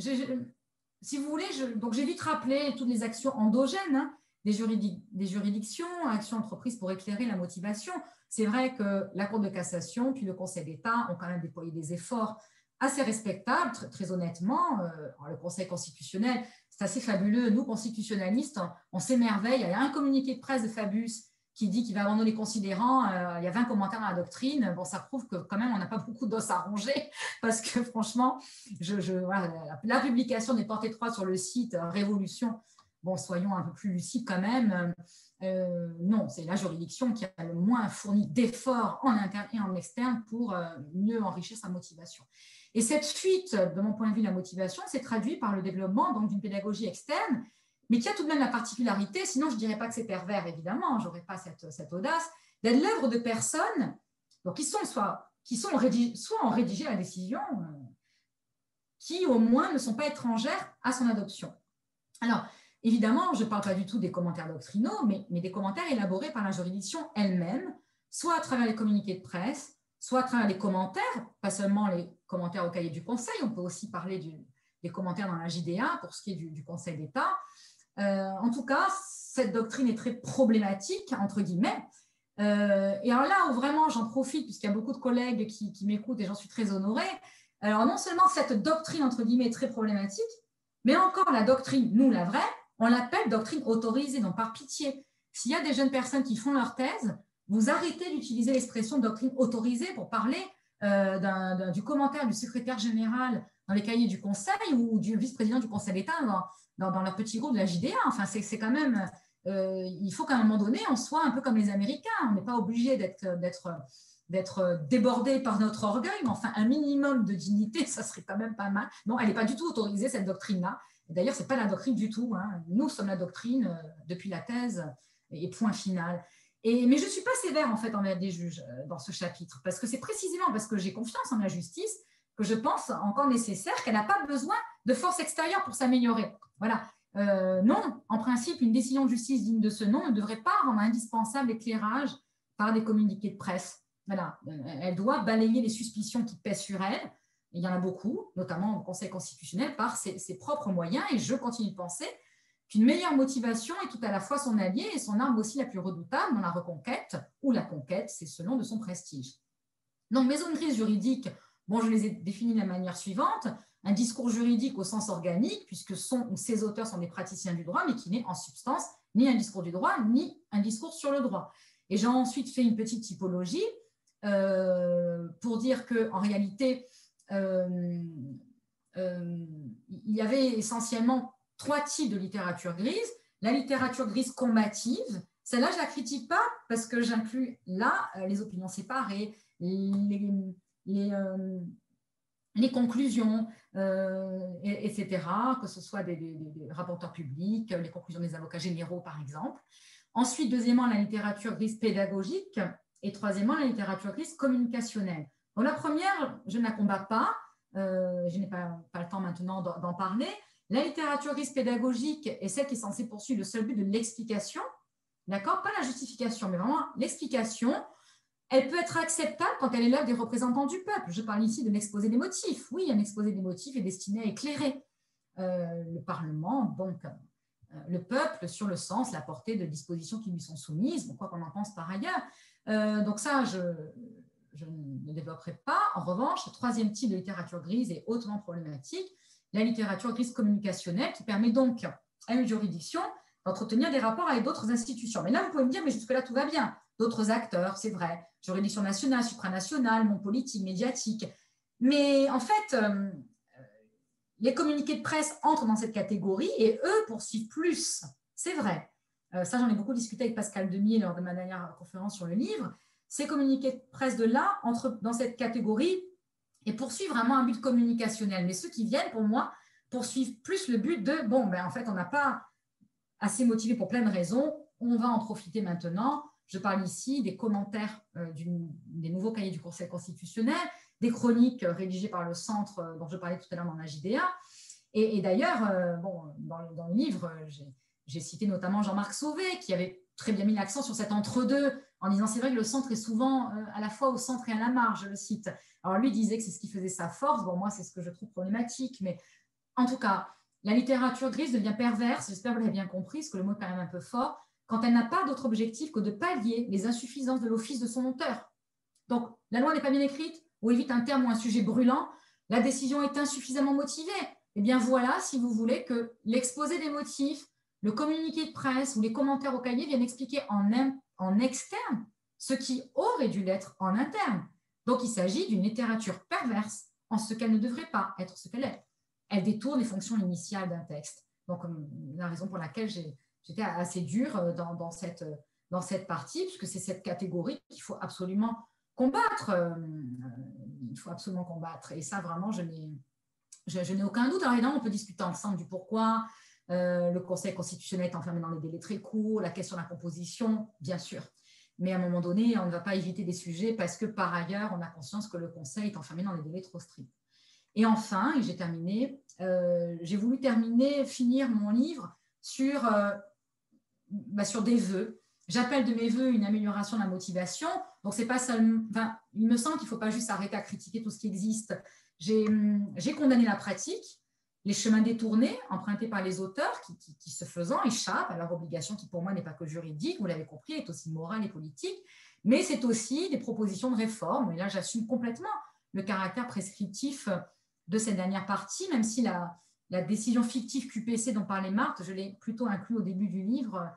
si vous voulez, j'ai vite rappelé toutes les actions endogènes, hein, des, juridic, des juridictions, actions entreprises pour éclairer la motivation. C'est vrai que la Cour de cassation puis le Conseil d'État ont quand même déployé des efforts assez respectables, très, très honnêtement. Euh, le Conseil constitutionnel, c'est assez fabuleux. Nous, constitutionnalistes, on, on s'émerveille. Il y a un communiqué de presse de Fabius qui dit qu'il va abandonner les considérants. Euh, il y a vingt commentaires dans la doctrine. Bon, ça prouve que quand même, on n'a pas beaucoup d'os à ronger parce que franchement, je, je, voilà, la, la publication des portes étroites sur le site euh, Révolution, bon, soyons un peu plus lucides quand même. Euh, non, c'est la juridiction qui a le moins fourni d'efforts en interne et en externe pour euh, mieux enrichir sa motivation. Et cette fuite, de mon point de vue, la motivation, s'est traduite par le développement d'une pédagogie externe, mais qui a tout de même la particularité, sinon je ne dirais pas que c'est pervers, évidemment, je n'aurais pas cette, cette audace, d'être l'œuvre de personnes donc, qui sont, soit, qui sont rédig, soit en rédigé la décision, euh, qui au moins ne sont pas étrangères à son adoption. Alors, évidemment, je ne parle pas du tout des commentaires doctrinaux, mais, mais des commentaires élaborés par la juridiction elle-même, soit à travers les communiqués de presse, soit à travers les commentaires, pas seulement les commentaires au cahier du Conseil, on peut aussi parler du, des commentaires dans la J D A pour ce qui est du, du Conseil d'État. Euh, en tout cas, cette doctrine est très problématique, entre guillemets. Euh, et alors là où vraiment j'en profite, puisqu'il y a beaucoup de collègues qui, qui m'écoutent et j'en suis très honorée, alors non seulement cette doctrine, entre guillemets, est très problématique, mais encore la doctrine, nous la vraie, on l'appelle doctrine autorisée, donc par pitié. S'il y a des jeunes personnes qui font leur thèse, vous arrêtez d'utiliser l'expression doctrine autorisée pour parler euh, d'un, d'un, du commentaire du secrétaire général dans les cahiers du Conseil ou du vice-président du Conseil d'État dans, dans, dans leur petit groupe de la J D A. Enfin, c'est, c'est quand même, euh, il faut qu'à un moment donné, on soit un peu comme les Américains. On n'est pas obligé d'être, d'être, d'être débordé par notre orgueil, mais enfin, un minimum de dignité, ça serait quand même pas mal. Non, elle n'est pas du tout autorisée, cette doctrine-là. D'ailleurs, ce n'est pas la doctrine du tout. Hein. Nous sommes la doctrine euh, depuis la thèse et point final. Et, mais je ne suis pas sévère, en fait, envers des juges euh, dans ce chapitre, parce que c'est précisément parce que j'ai confiance en la justice que je pense encore nécessaire qu'elle n'a pas besoin de force extérieure pour s'améliorer. Voilà. Euh, non, en principe, une décision de justice digne de ce nom ne devrait pas rendre indispensable l'éclairage par des communiqués de presse. Voilà. Elle doit balayer les suspicions qui pèsent sur elle. Il y en a beaucoup, notamment au Conseil constitutionnel, par ses, ses propres moyens. Et je continue de penser qu'une meilleure motivation est tout à la fois son allié et son arme aussi la plus redoutable dans la reconquête ou la conquête, c'est selon de son prestige. Donc, mes zones grises juridiques, bon, je les ai définies de la manière suivante. Un discours juridique au sens organique, puisque son, ces auteurs sont des praticiens du droit, mais qui n'est en substance ni un discours du droit, ni un discours sur le droit. Et j'ai ensuite fait une petite typologie euh, pour dire qu'en réalité, euh, euh, il y avait essentiellement trois types de littérature grise. La littérature grise combative, celle-là, je ne la critique pas parce que j'inclus là les opinions séparées, les, les, euh, les conclusions, euh, et, etc., que ce soit des, des, des rapporteurs publics, les conclusions des avocats généraux, par exemple. Ensuite, deuxièmement, la littérature grise pédagogique et troisièmement, la littérature grise communicationnelle. Donc, la première, je ne la combats pas, euh, je n'ai pas, pas le temps maintenant d'en, d'en parler. La littérature grise pédagogique est celle qui est censée poursuivre le seul but de l'explication, d'accord, pas la justification, mais vraiment l'explication. Elle peut être acceptable quand elle est l'œuvre des représentants du peuple. Je parle ici de l'exposé des motifs. Oui, un exposé des motifs est destiné à éclairer euh, le Parlement, donc euh, le peuple, sur le sens, la portée de dispositions qui lui sont soumises, bon, quoi qu'on en pense par ailleurs. Euh, donc ça, je, je ne développerai pas. En revanche, le troisième type de littérature grise est hautement problématique, la littérature grise communicationnelle, qui permet donc à une juridiction d'entretenir des rapports avec d'autres institutions. Mais là, vous pouvez me dire, mais jusque-là, tout va bien. D'autres acteurs, c'est vrai, juridiction nationale, supranationale, monde politique, médiatique. Mais en fait, euh, les communiqués de presse entrent dans cette catégorie et eux poursuivent plus. C'est vrai. Euh, ça, j'en ai beaucoup discuté avec Pascal Demier lors de ma dernière conférence sur le livre. Ces communiqués de presse de là entrent dans cette catégorie et poursuivent vraiment un but communicationnel. Mais ceux qui viennent, pour moi, poursuivent plus le but de, bon, ben, en fait, on n'a pas assez motivé pour plein de raisons, on va en profiter maintenant. Je parle ici des commentaires euh, du, des nouveaux cahiers du Conseil constitutionnel, des chroniques euh, rédigées par le centre euh, dont je parlais tout à l'heure dans la J D A. Et, et d'ailleurs, euh, bon, dans, dans le livre, j'ai cité notamment Jean-Marc Sauvé, qui avait très bien mis l'accent sur cet entre-deux, en disant c'est vrai que le centre est souvent euh, à la fois au centre et à la marge, je le cite. Alors lui disait que c'est ce qui faisait sa force. Bon, moi, c'est ce que je trouve problématique, mais en tout cas, la littérature grise devient perverse, j'espère que vous l'avez bien compris, parce que le mot est quand même un peu fort, quand elle n'a pas d'autre objectif que de pallier les insuffisances de l'office de son auteur. Donc, la loi n'est pas bien écrite, ou évite un terme ou un sujet brûlant, la décision est insuffisamment motivée. Eh bien voilà, si vous voulez, que l'exposé des motifs, le communiqué de presse ou les commentaires au cahier viennent expliquer en, en externe ce qui aurait dû l'être en interne. Donc, il s'agit d'une littérature perverse en ce qu'elle ne devrait pas être ce qu'elle est. Elle détourne les fonctions initiales d'un texte. Donc, la raison pour laquelle j'étais assez dure dans, dans, cette, dans cette partie, puisque c'est cette catégorie qu'il faut absolument combattre. Il faut absolument combattre. Et ça, vraiment, je n'ai je, je n'ai aucun doute. Alors, évidemment, on peut discuter ensemble du pourquoi. Euh, le Conseil constitutionnel est enfermé dans des délais très courts, la question de la composition, bien sûr. Mais à un moment donné, on ne va pas éviter des sujets parce que, par ailleurs, on a conscience que le Conseil est enfermé dans des délais trop stricts. Et enfin, et j'ai terminé, euh, j'ai voulu terminer, finir mon livre sur, euh, bah, sur des vœux. J'appelle de mes vœux une amélioration de la motivation. Donc, c'est pas seulement, enfin, il me semble qu'il ne faut pas juste s'arrêter à critiquer tout ce qui existe. J'ai condamné la pratique, les chemins détournés empruntés par les auteurs qui, qui, qui, se faisant, échappent à leur obligation qui, pour moi, n'est pas que juridique, vous l'avez compris, est aussi morale et politique, mais c'est aussi des propositions de réforme. Et là, j'assume complètement le caractère prescriptif de cette dernière partie, même si la, la décision fictive Q P C dont parlait Marthe, je l'ai plutôt inclus au début du livre.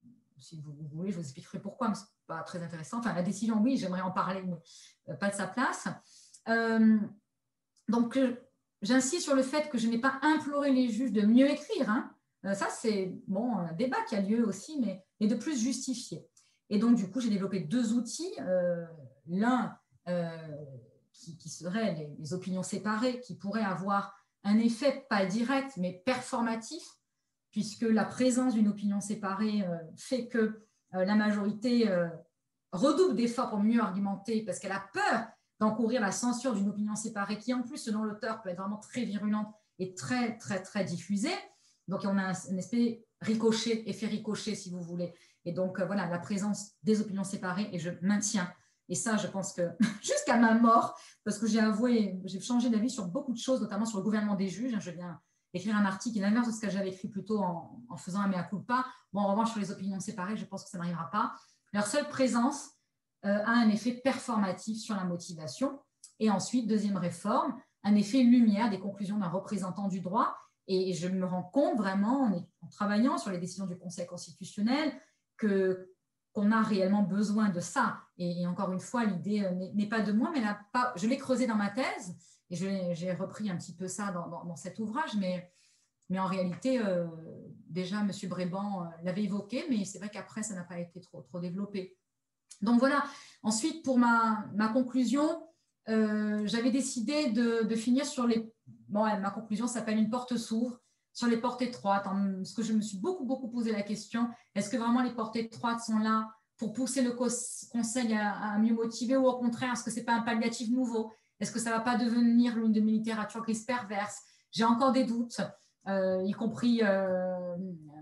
Si vous voulez, je vous expliquerai pourquoi, mais ce n'est pas très intéressant. Enfin, la décision, oui, j'aimerais en parler, mais pas de sa place. Euh, donc, j'insiste sur le fait que je n'ai pas imploré les juges de mieux écrire. Hein. Euh, ça, c'est bon, un débat qui a lieu aussi, mais, mais de plus justifié. Et donc, du coup, j'ai développé deux outils. Euh, L'un, euh, Qui, qui seraient les, les opinions séparées, qui pourraient avoir un effet pas direct, mais performatif, puisque la présence d'une opinion séparée euh, fait que euh, la majorité euh, redouble d'efforts pour mieux argumenter, parce qu'elle a peur d'encourir la censure d'une opinion séparée, qui en plus, selon l'auteur, peut être vraiment très virulente et très, très, très diffusée. Donc, on a un, un espèce ricochet, effet ricochet, si vous voulez. Et donc, euh, voilà, la présence des opinions séparées, et je maintiens. Et ça, je pense que jusqu'à ma mort, parce que j'ai avoué, j'ai changé d'avis sur beaucoup de choses, notamment sur le gouvernement des juges. Je viens écrire un article qui est l'inverse de ce que j'avais écrit plus tôt en, en faisant un mea culpa. Bon, en revanche, sur les opinions séparées, je pense que ça n'arrivera pas. Leur seule présence euh, a un effet performatif sur la motivation. Et ensuite, deuxième réforme, un effet lumière des conclusions d'un représentant du droit. Et je me rends compte vraiment, en, en travaillant sur les décisions du Conseil constitutionnel, que qu'on a réellement besoin de ça. Et, et encore une fois, l'idée n'est pas de moi, mais là, pas, je l'ai creusé dans ma thèse, et j'ai repris un petit peu ça dans, dans, dans cet ouvrage, mais, mais en réalité, euh, déjà, M. Bréban l'avait évoqué, mais c'est vrai qu'après, ça n'a pas été trop, trop développé. Donc voilà, ensuite, pour ma, ma conclusion, euh, j'avais décidé de, de finir sur les... Bon, ma conclusion s'appelle « Une porte s'ouvre ». Sur les portes étroites, parce que je me suis beaucoup, beaucoup posé la question, est-ce que vraiment les portes étroites sont là pour pousser le conseil à, à mieux motiver, ou au contraire, est-ce que ce n'est pas un palliatif nouveau? Est-ce que ça ne va pas devenir l'une de mes littératures grises perverses? J'ai encore des doutes, euh, y compris euh,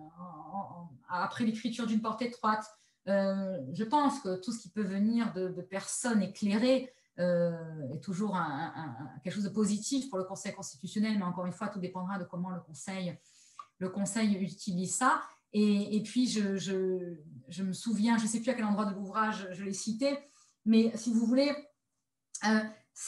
en, en, après l'écriture d'une porte étroite. Euh, je pense que tout ce qui peut venir de, de personnes éclairées Euh, est toujours un, un, un, quelque chose de positif pour le Conseil constitutionnel, mais encore une fois, tout dépendra de comment le Conseil, le conseil utilise ça. Et, et puis, je, je, je me souviens, je ne sais plus à quel endroit de l'ouvrage je l'ai cité, mais si vous voulez, euh,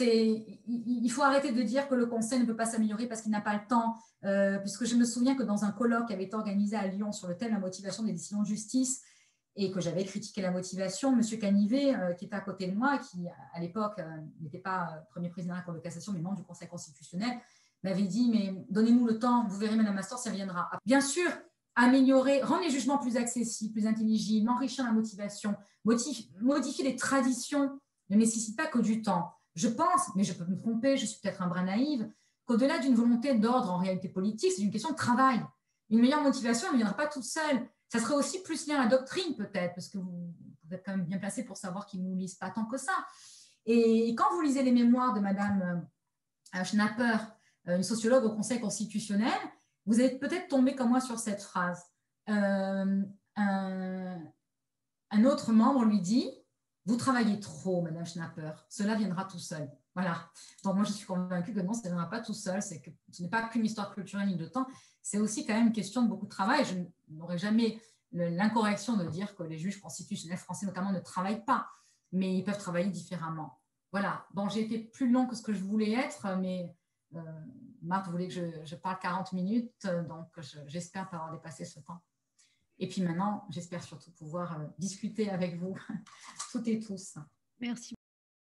il, il faut arrêter de dire que le Conseil ne peut pas s'améliorer parce qu'il n'a pas le temps, euh, puisque je me souviens que dans un colloque qui avait été organisé à Lyon sur le thème de la motivation des décisions de justice, et que j'avais critiqué la motivation, M. Canivet, euh, qui était à côté de moi, qui à l'époque euh, n'était pas euh, premier président de la Cour de cassation, mais membre du Conseil constitutionnel, m'avait dit, mais donnez-nous le temps, vous verrez, Madame Astor, ça viendra. Bien sûr, améliorer, rendre les jugements plus accessibles, plus intelligibles, enrichir la motivation, modifier, modifier les traditions ne nécessite pas que du temps. Je pense, mais je peux me tromper, je suis peut-être un brin naïve, qu'au-delà d'une volonté d'ordre en réalité politique, c'est une question de travail. Une meilleure motivation ne viendra pas toute seule. Ça serait aussi plus lié à la doctrine peut-être, parce que vous, vous êtes quand même bien placé pour savoir qu'ils ne nous lisent pas tant que ça. Et quand vous lisez les mémoires de Madame Schnapper, une sociologue au Conseil constitutionnel, vous allez peut-être tomber comme moi sur cette phrase. Euh, un, un autre membre lui dit « Vous travaillez trop, Madame Schnapper, cela viendra tout seul. » Voilà. Donc moi, je suis convaincue que non, ça ne viendra pas tout seul. C'est que ce n'est pas qu'une histoire culturelle ni de temps. C'est aussi quand même une question de beaucoup de travail. Je n'aurais jamais l'incorrection de dire que les juges constitutionnels français, notamment, ne travaillent pas, mais ils peuvent travailler différemment. Voilà. Bon, j'ai été plus long que ce que je voulais être, mais euh, Marthe voulait que je, je parle quarante minutes, donc j'espère pas avoir dépassé ce temps. Et puis maintenant, j'espère surtout pouvoir euh, discuter avec vous, toutes et tous. Merci.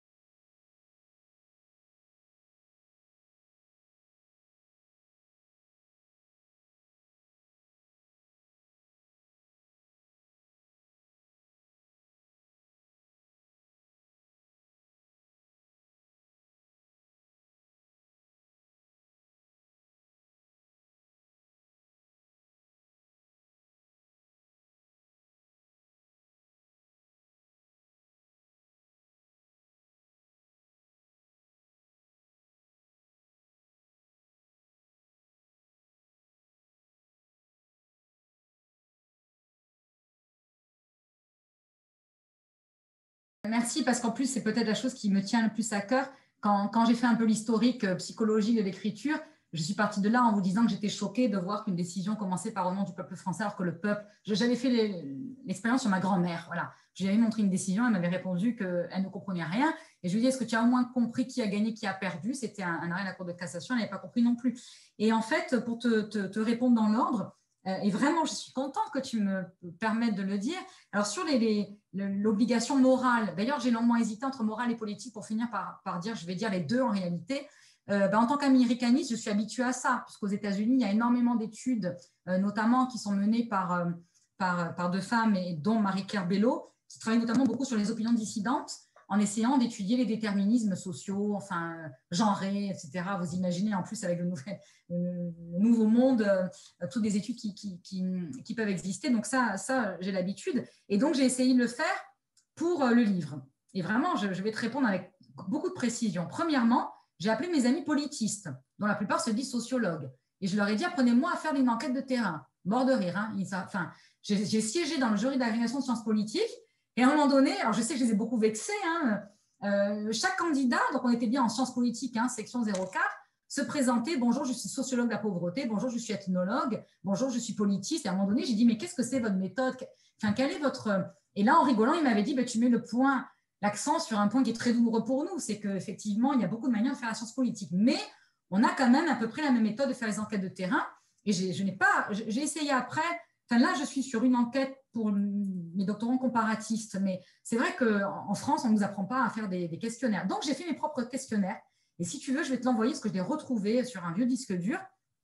Merci, parce qu'en plus, c'est peut-être la chose qui me tient le plus à cœur. Quand, quand j'ai fait un peu l'historique psychologique de l'écriture, je suis partie de là en vous disant que j'étais choquée de voir qu'une décision commençait par au nom du peuple français, alors que le peuple… J'avais fait l'expérience sur ma grand-mère. Voilà. Je lui avais montré une décision, elle m'avait répondu qu'elle ne comprenait rien. Et je lui ai dit, est-ce que tu as au moins compris qui a gagné, qui a perdu? C'était un, un arrêt de la Cour de cassation, elle n'avait pas compris non plus. Et en fait, pour te, te, te répondre dans l'ordre, euh, et vraiment, je suis contente que tu me permettes de le dire. Alors, sur l'obligation morale, d'ailleurs, j'ai longuement hésité entre morale et politique pour finir par, par dire, je vais dire les deux en réalité. Euh, ben, en tant qu'américaniste, je suis habituée à ça, puisqu'aux États-Unis, il y a énormément d'études, euh, notamment qui sont menées par, euh, par, par deux femmes, et dont Marie-Claire Bello, qui travaille notamment beaucoup sur les opinions dissidentes, en essayant d'étudier les déterminismes sociaux, enfin, genrés, et cetera. Vous imaginez, en plus, avec le, nouvel, le nouveau monde, euh, toutes des études qui, qui, qui, qui peuvent exister. Donc ça, ça j'ai l'habitude. Et donc, j'ai essayé de le faire pour le livre. Et vraiment, je, je vais te répondre avec beaucoup de précision. Premièrement, j'ai appelé mes amis politistes, dont la plupart se disent sociologues. Et je leur ai dit, apprenez-moi à faire une enquête de terrain. Mort de rire. Hein. Enfin, j'ai siégé dans le jury d'agrégation de sciences politiques. Et à un moment donné, alors je sais que je les ai beaucoup vexés, hein, euh, chaque candidat, donc on était bien en sciences politiques, hein, section zéro quatre, se présentait, bonjour, je suis sociologue de la pauvreté, bonjour, je suis ethnologue, bonjour, je suis politiste. Et à un moment donné, j'ai dit, mais qu'est-ce que c'est votre méthode? Enfin, quelle est votre… Et là, en rigolant, il m'avait dit, bah, tu mets le point, l'accent sur un point qui est très douloureux pour nous, c'est qu'effectivement, il y a beaucoup de manières de faire la science politique. Mais on a quand même à peu près la même méthode de faire les enquêtes de terrain. Et je n'ai pas… J'ai essayé après… Enfin, là, je suis sur une enquête pour mes doctorants comparatistes, mais c'est vrai qu'en France, on ne nous apprend pas à faire des, des questionnaires. Donc, j'ai fait mes propres questionnaires. Et si tu veux, je vais te l'envoyer, parce que je l'ai retrouvé sur un vieux disque dur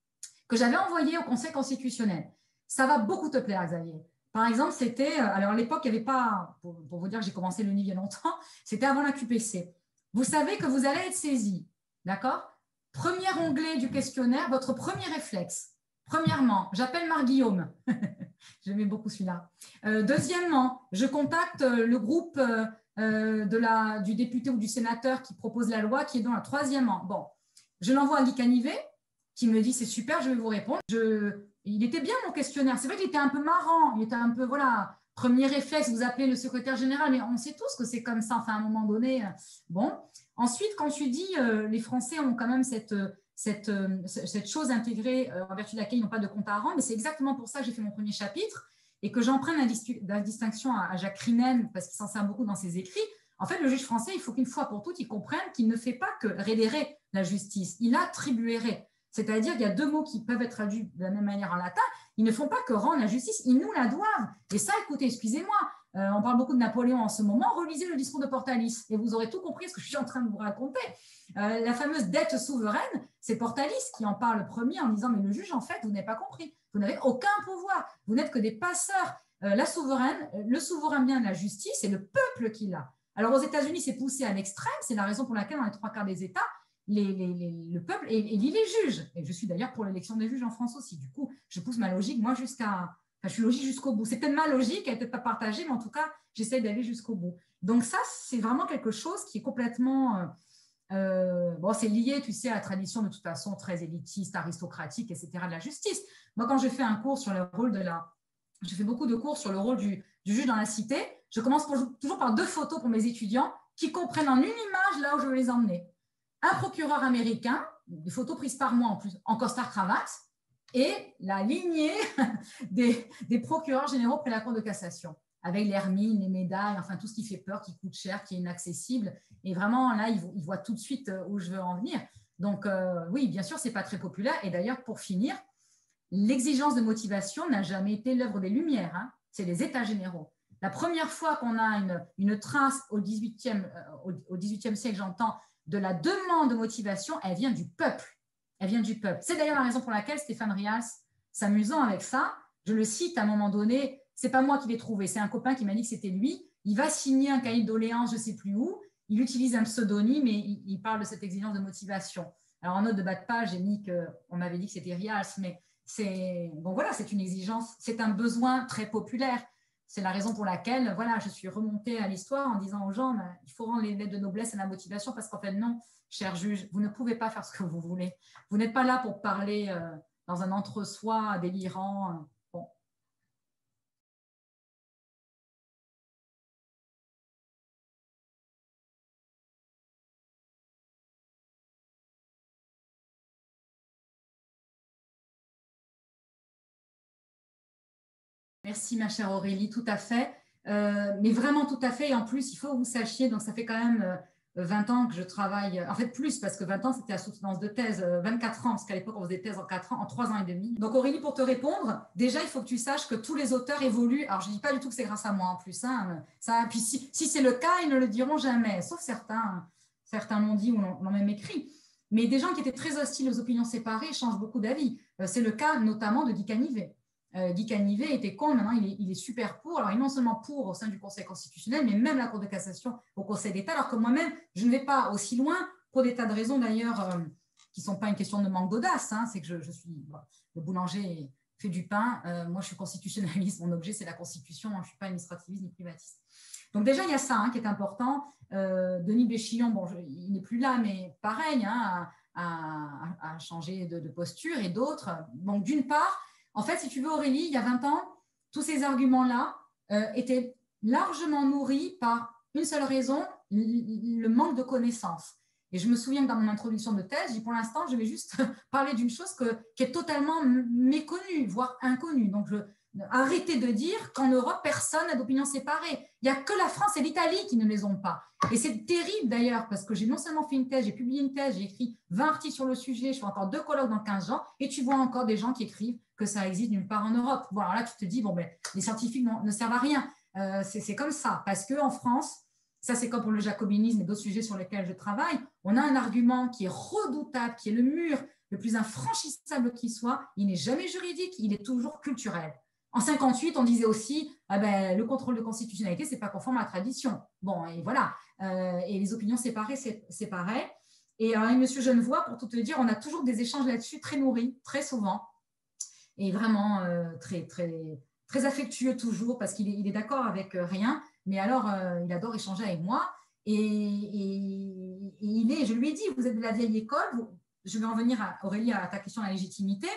que j'avais envoyé au Conseil constitutionnel. Ça va beaucoup te plaire, Xavier. Par exemple, c'était… Alors, à l'époque, il n'y avait pas… Pour, pour vous dire que j'ai commencé le livre il y a longtemps, c'était avant la Q P C. Vous savez que vous allez être saisi, d'accord? Premier onglet du questionnaire, votre premier réflexe. Premièrement, j'appelle Marc-Guillaume. J'aimais beaucoup celui-là. Euh, deuxièmement, je contacte le groupe euh, de la, du député ou du sénateur qui propose la loi, qui est dans la troisièmement. Bon, je l'envoie à Guy Canivet, qui me dit c'est super, je vais vous répondre. Je, il était bien mon questionnaire. C'est vrai qu'il était un peu marrant. Il était un peu, voilà, premier réflexe, vous appelez le secrétaire général, mais on sait tous que c'est comme ça. Enfin, à un moment donné, bon. Ensuite, quand tu dis euh, les Français ont quand même cette… Cette, cette chose intégrée en vertu de laquelle ils n'ont pas de compte à rendre, mais c'est exactement pour ça que j'ai fait mon premier chapitre et que j'emprunte la distinction à Jacques Rinen parce qu'il s'en sert beaucoup dans ses écrits. En fait, le juge français, il faut qu'une fois pour toutes, il comprenne qu'il ne fait pas que redere la justice, il attribuere. C'est-à-dire qu'il y a deux mots qui peuvent être traduits de la même manière en latin, ils ne font pas que rendre la justice, ils nous la doivent. Et ça, écoutez, excusez-moi, Euh, on parle beaucoup de Napoléon en ce moment. Relisez le discours de Portalis et vous aurez tout compris ce que je suis en train de vous raconter. Euh, la fameuse dette souveraine, c'est Portalis qui en parle premier en disant « Mais le juge, en fait, vous n'avez pas compris. Vous n'avez aucun pouvoir. Vous n'êtes que des passeurs. Euh, la souveraine, le souverain bien de la justice, c'est le peuple qui l'a. » Alors, aux États-Unis, c'est poussé à l'extrême. C'est la raison pour laquelle, dans les trois quarts des États, les, les, les, le peuple élit les juges. Et je suis d'ailleurs pour l'élection des juges en France aussi. Du coup, je pousse ma logique, moi, jusqu'à… Enfin, je suis logique jusqu'au bout. C'est peut-être ma logique, elle n'est peut-être pas partagée, mais en tout cas, j'essaie d'aller jusqu'au bout. Donc ça, c'est vraiment quelque chose qui est complètement… Euh, euh, bon, c'est lié, tu sais, à la tradition de toute façon très élitiste, aristocratique, et cetera de la justice. Moi, quand je fais un cours sur le rôle de la… Je fais beaucoup de cours sur le rôle du, du juge dans la cité. Je commence pour, toujours par deux photos pour mes étudiants qui comprennent en une image là où je veux les emmener. Un procureur américain, des photos prises par moi en plus, en costard-cravate, et la lignée des, des procureurs généraux près la Cour de cassation, avec les hermines, les médailles, enfin tout ce qui fait peur, qui coûte cher, qui est inaccessible. Et vraiment, là, ils, ils voient tout de suite où je veux en venir. Donc, euh, oui, bien sûr, ce n'est pas très populaire. Et d'ailleurs, pour finir, l'exigence de motivation n'a jamais été l'œuvre des Lumières. Hein. C'est les États généraux. La première fois qu'on a une, une trace au dix-huitième, euh, au, au dix-huitième siècle, j'entends, de la demande de motivation, elle vient du peuple. Elle vient du peuple. C'est d'ailleurs la raison pour laquelle Stéphane Rias, s'amusant avec ça, je le cite à un moment donné, c'est pas moi qui l'ai trouvé, c'est un copain qui m'a dit que c'était lui. Il va signer un cahier de doléances, je ne sais plus où. Il utilise un pseudonyme et il, il parle de cette exigence de motivation. Alors en note de bas de page, j'ai mis qu'on m'avait dit que c'était Rias, mais c'est bon, voilà, c'est une exigence, c'est un besoin très populaire. C'est la raison pour laquelle voilà, je suis remontée à l'histoire en disant aux gens ben, il faut rendre les lettres de noblesse à la motivation parce qu'en fait, non, cher juge, vous ne pouvez pas faire ce que vous voulez. Vous n'êtes pas là pour parler euh, dans un entre-soi délirant. Bon. Merci, ma chère Aurélie, tout à fait. Euh, mais vraiment tout à fait. Et en plus, il faut que vous sachiez, donc ça fait quand même euh, vingt ans que je travaille, en fait plus, parce que vingt ans, c'était la soutenance de thèse, euh, vingt-quatre ans, parce qu'à l'époque, on faisait des thèses en quatre ans, en trois ans et demi. Donc Aurélie, pour te répondre, déjà, il faut que tu saches que tous les auteurs évoluent. Alors, je ne dis pas du tout que c'est grâce à moi en plus. Hein, ça, puis si, si c'est le cas, ils ne le diront jamais, sauf certains, certains l'ont dit ou l'ont même écrit. Mais des gens qui étaient très hostiles aux opinions séparées changent beaucoup d'avis. Euh, c'est le cas notamment de Guy Canivet. Euh, Guy Canivet était con, maintenant il est, il est super pour. Alors, il est non seulement pour au sein du Conseil constitutionnel, mais même la Cour de cassation au Conseil d'État, alors que moi-même, je ne vais pas aussi loin, pour des tas de raisons d'ailleurs, euh, qui ne sont pas une question de manque d'audace. Hein, c'est que je, je suis bon, le boulanger fait du pain. Euh, moi, je suis constitutionnaliste. Mon objet, c'est la Constitution. Hein, je ne suis pas administrativiste ni privatiste. Donc, déjà, il y a ça hein, qui est important. Euh, Denis Béchillon, bon, je, il n'est plus là, mais pareil, hein, a, a, a changé de, de posture et d'autres. Donc, d'une part, en fait, si tu veux, Aurélie, il y a vingt ans, tous ces arguments-là euh, étaient largement nourris par une seule raison, le manque de connaissances. Et je me souviens que dans mon introduction de thèse, j'ai dit pour l'instant, je vais juste parler d'une chose que, qui est totalement méconnue, voire inconnue. Donc, je, arrêtez de dire qu'en Europe, personne n'a d'opinion séparée. Il n'y a que la France et l'Italie qui ne les ont pas. Et c'est terrible d'ailleurs, parce que j'ai non seulement fait une thèse, j'ai publié une thèse, j'ai écrit vingt articles sur le sujet, je fais encore deux colloques dans quinze ans, et tu vois encore des gens qui écrivent que ça existe nulle part en Europe. Bon, alors là, tu te dis, bon, ben, les scientifiques ne servent à rien. Euh, c'est comme ça, parce qu'en France, ça c'est comme pour le jacobinisme et d'autres sujets sur lesquels je travaille, on a un argument qui est redoutable, qui est le mur le plus infranchissable qui soit, il n'est jamais juridique, il est toujours culturel. En cinquante-huit, on disait aussi ah ben, le contrôle de constitutionnalité, ce n'est pas conforme à la tradition. Bon, et voilà. Euh, et les opinions séparées, c'est pareil. Et alors, M. Genevoix, pour tout te dire, on a toujours des échanges là-dessus très nourris, très souvent. Et vraiment euh, très, très, très affectueux toujours, parce qu'il est, il est d'accord avec rien. Mais alors, euh, il adore échanger avec moi. Et, et, et il est, je lui ai dit, vous êtes de la vieille école. Vous, je vais en venir, à, Aurélie, à ta question de la légitimité.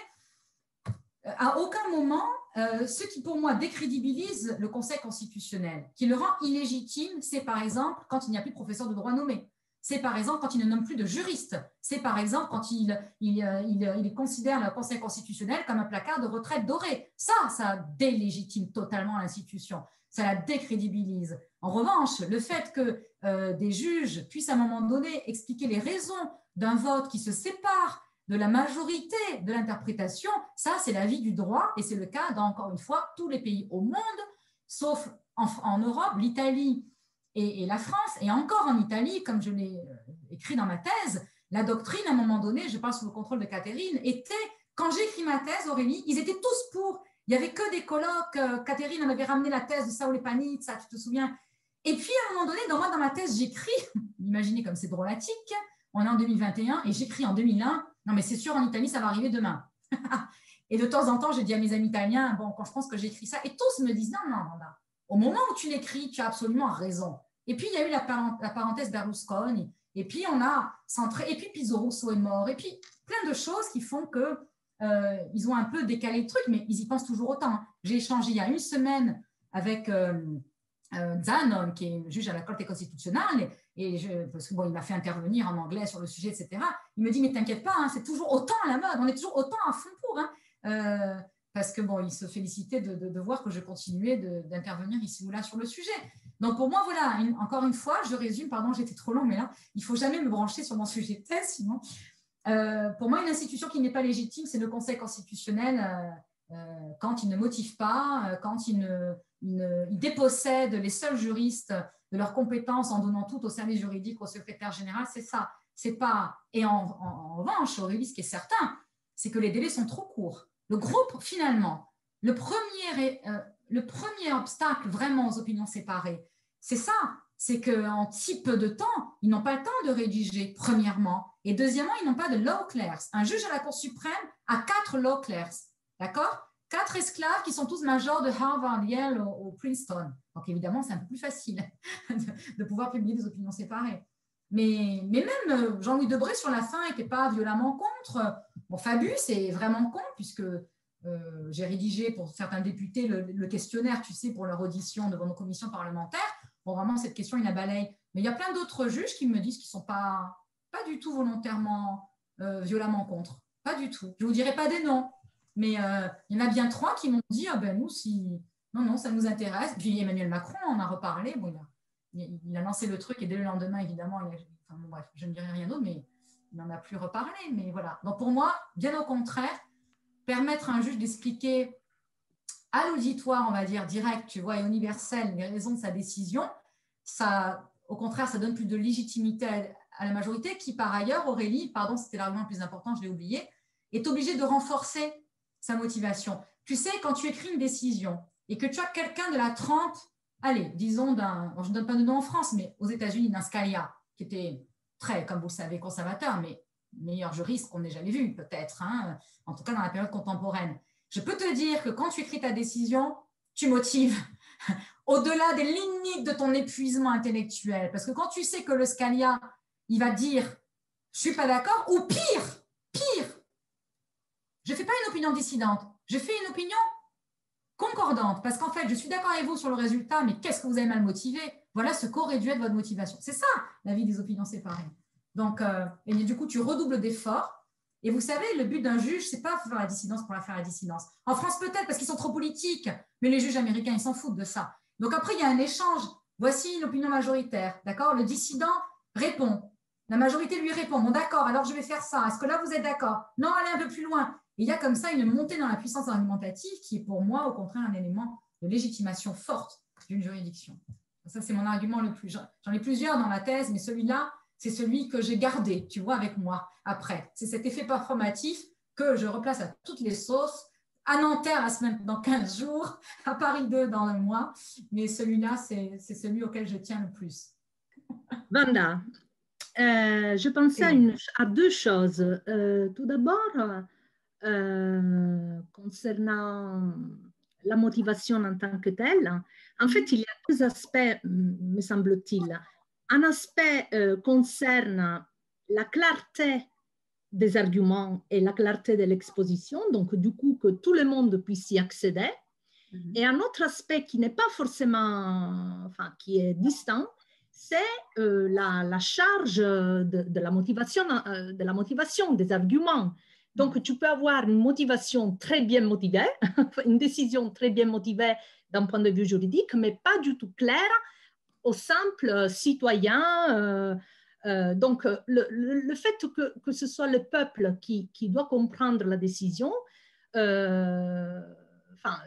À aucun moment, euh, ce qui pour moi décrédibilise le Conseil constitutionnel, qui le rend illégitime, c'est par exemple quand il n'y a plus de professeur de droit nommé. C'est par exemple quand il ne nomme plus de juriste. C'est par exemple quand il, il, il, il considère le Conseil constitutionnel comme un placard de retraite doré. Ça, ça délégitime totalement l'institution. Ça la décrédibilise. En revanche, le fait que euh, des juges puissent à un moment donné expliquer les raisons d'un vote qui se sépare de la majorité de l'interprétation, ça c'est la vie du droit et c'est le cas dans, encore une fois, tous les pays au monde, sauf en, en Europe, l'Italie et, et la France, et encore en Italie, comme je l'ai écrit dans ma thèse, la doctrine, à un moment donné, je parle sous le contrôle de Catherine, était, quand j'ai écrit ma thèse, Aurélie, ils étaient tous pour. Il n'y avait que des colloques. Catherine, elle avait ramené la thèse de Saul Panizza, tu te souviens. Et puis, à un moment donné, dans, moi, dans ma thèse, j'écris, imaginez comme c'est drôlatique, on est en deux mille vingt et un, et j'écris en deux mille un, non mais c'est sûr, en Italie, ça va arriver demain. Et de temps en temps, j'ai dit à mes amis italiens, bon, quand je pense que j'écris ça, et tous me disent, non, non, non, non, au moment où tu l'écris, tu as absolument raison. Et puis, il y a eu la, la parenthèse Berlusconi, et puis on a centré, et puis Pizzo Russo est mort, et puis plein de choses qui font que euh, ils ont un peu décalé le truc, mais ils y pensent toujours autant. J'ai échangé il y a une semaine avec euh, euh, Zanon, qui est juge à la Corte Costituzionale, et je, parce que bon, il m'a fait intervenir en anglais sur le sujet, et cetera. Il me dit, mais t'inquiète pas, hein, c'est toujours autant à la mode, on est toujours autant à fond pour, hein. Euh, parce que bon, il se félicitait de, de, de voir que je continuais d'intervenir ici ou là sur le sujet. Donc pour moi, voilà, une, encore une fois, je résume, pardon, j'étais trop long, mais là, il ne faut jamais me brancher sur mon sujet de thèse, sinon. Euh, pour moi, une institution qui n'est pas légitime, c'est le Conseil constitutionnel euh, euh, quand il ne motive pas, euh, quand il, ne, il, ne, il dépossède les seuls juristes de leurs compétences en donnant tout au service juridique, au secrétaire général, c'est ça. C'est pas. Et en, en, en revanche, Aurélie, ce qui est certain, c'est que les délais sont trop courts. Le groupe, finalement, le premier, euh, le premier obstacle vraiment aux opinions séparées, c'est ça, c'est qu'en si peu de temps, ils n'ont pas le temps de rédiger, premièrement. Et deuxièmement, ils n'ont pas de law clerks. Un juge à la Cour suprême a quatre law clerks, d'accord? Quatre esclaves qui sont tous majors de Harvard, Yale ou, ou Princeton. Donc évidemment, c'est un peu plus facile de, de pouvoir publier des opinions séparées. Mais, mais même Jean-Louis Debré, sur la fin, n'était pas violemment contre. Bon, Fabius est vraiment contre, puisque euh, j'ai rédigé pour certains députés le, le questionnaire, tu sais, pour leur audition devant nos commissions parlementaires. Bon, vraiment, cette question, il la balaye. Mais il y a plein d'autres juges qui me disent qu'ils ne sont pas, pas du tout volontairement, euh, violemment contre. Pas du tout. Je ne vous dirai pas des noms. Mais euh, il y en a bien trois qui m'ont dit, ah ben nous, si... non, non, ça nous intéresse. Puis Emmanuel Macron en a reparlé. Bon, il a il a lancé le truc et dès le lendemain, évidemment, il a, enfin, bon, bref, je ne dirai rien d'autre, mais il n'en a plus reparlé. Mais voilà. Donc pour moi, bien au contraire, permettre à un juge d'expliquer à l'auditoire, on va dire, direct, tu vois, et universel, les raisons de sa décision, ça, au contraire, ça donne plus de légitimité à, à la majorité qui, par ailleurs, Aurélie, pardon, c'était l'argument le plus important, je l'ai oublié, est obligée de renforcer sa motivation. Tu sais, quand tu écris une décision et que tu as quelqu'un de la trempe, allez, disons d'un, je ne donne pas de nom en France, mais aux États-Unis, d'un Scalia, qui était très, comme vous le savez, conservateur, mais meilleur juriste qu'on ait jamais vu, peut-être, hein, en tout cas dans la période contemporaine. Je peux te dire que quand tu écris ta décision, tu motives au-delà des limites de ton épuisement intellectuel. Parce que quand tu sais que le Scalia, il va dire « je ne suis pas d'accord » ou pire, pire, je ne fais pas une opinion dissidente, je fais une opinion concordante, parce qu'en fait, je suis d'accord avec vous sur le résultat, mais qu'est-ce que vous avez mal motivé? Voilà ce qu'aurait dû être votre motivation. C'est ça, la vie des opinions séparées. Donc, euh, et du coup, tu redoubles d'efforts. Et vous savez, le but d'un juge, c'est pas faire la dissidence pour la faire la dissidence. En France, peut-être, parce qu'ils sont trop politiques, mais les juges américains, ils s'en foutent de ça. Donc après, il y a un échange. Voici l'opinion majoritaire, d'accord? Le dissident répond. La majorité lui répond. Bon, d'accord, alors je vais faire ça. Est-ce que là, vous êtes d'accord? Non, allez un peu plus loin. Et il y a comme ça une montée dans la puissance argumentative qui est pour moi, au contraire, un élément de légitimation forte d'une juridiction. Ça, c'est mon argument le plus. J'en ai plusieurs dans la thèse, mais celui-là, c'est celui que j'ai gardé, tu vois, avec moi après. C'est cet effet performatif que je replace à toutes les sauces. À Nanterre, la semaine, dans quinze jours, à Paris deux dans un mois. Mais celui-là, c'est celui auquel je tiens le plus. Vanda, euh, je pensais à, une, à deux choses. Euh, tout d'abord, euh, concernant la motivation en tant que telle, en fait, il y a deux aspects, me semble-t-il. Un aspect euh, concerne la clarté des arguments et la clarté de l'exposition, donc du coup que tout le monde puisse y accéder. Mm-hmm. Et un autre aspect qui n'est pas forcément, enfin qui est distant, c'est euh, la, la charge de, de, la motivation, euh, de la motivation des arguments. Donc mm-hmm. tu peux avoir une motivation très bien motivée, une décision très bien motivée d'un point de vue juridique, mais pas du tout claire au simple citoyen. Euh, euh, donc, le, le, le fait que, que ce soit le peuple qui, qui doit comprendre la décision, euh, enfin,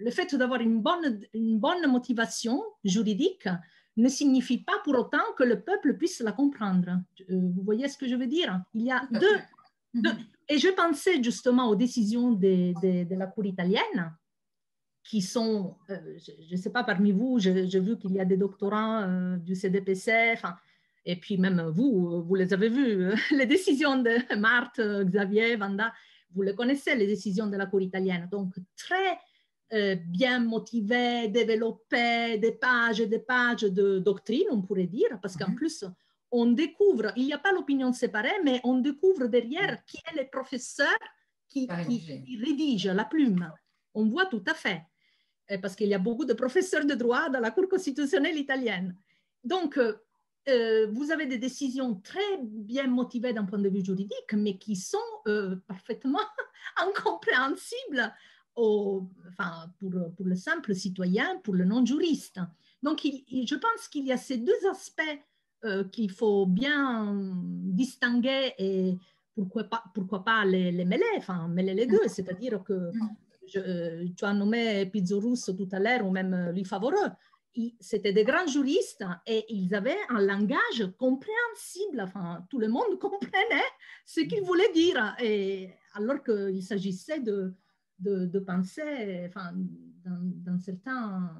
le fait d'avoir une bonne, une bonne motivation juridique ne signifie pas pour autant que le peuple puisse la comprendre. Vous voyez ce que je veux dire? Il y a deux, deux. Et je pensais justement aux décisions de, de, de la Cour italienne, qui sont, euh, je ne sais pas, parmi vous, j'ai vu qu'il y a des doctorants euh, du C D P C, enfin, et puis même vous, vous les avez vus, les décisions de Marthe, Xavier, Vanda, vous les connaissez, les décisions de la Cour italienne. Donc, très euh, bien motivées, développées, des pages et des pages de doctrine, on pourrait dire, parce qu'en plus, on découvre, il n'y a pas l'opinion séparée, mais on découvre derrière qui est le professeur qui, qui, qui rédige la plume. On voit tout à fait, parce qu'il y a beaucoup de professeurs de droit dans la Cour constitutionnelle italienne. Donc, euh, vous avez des décisions très bien motivées d'un point de vue juridique, mais qui sont euh, parfaitement incompréhensibles au, enfin, pour, pour le simple citoyen, pour le non-juriste. Donc, il, il, je pense qu'il y a ces deux aspects euh, qu'il faut bien distinguer et pourquoi pas, pourquoi pas les, les mêler, enfin, mêler les deux, c'est-à-dire que je, tu as nommé Pizzorusso tout à l'heure, ou même Louis Favoreux, c'était des grands juristes et ils avaient un langage compréhensible, enfin, tout le monde comprenait ce qu'ils voulaient dire, et, alors qu'il s'agissait de, de, de penser enfin, d'un certain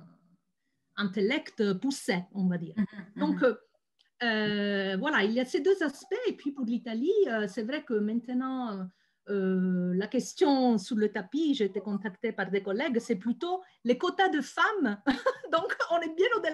intellect poussé, on va dire. Donc, euh, voilà, il y a ces deux aspects, et puis pour l'Italie, euh, c'est vrai que maintenant... Euh, la question sur le tapis, j'ai été contactée par des collègues, c'est plutôt les quotas de femmes. Donc, on est bien au-delà.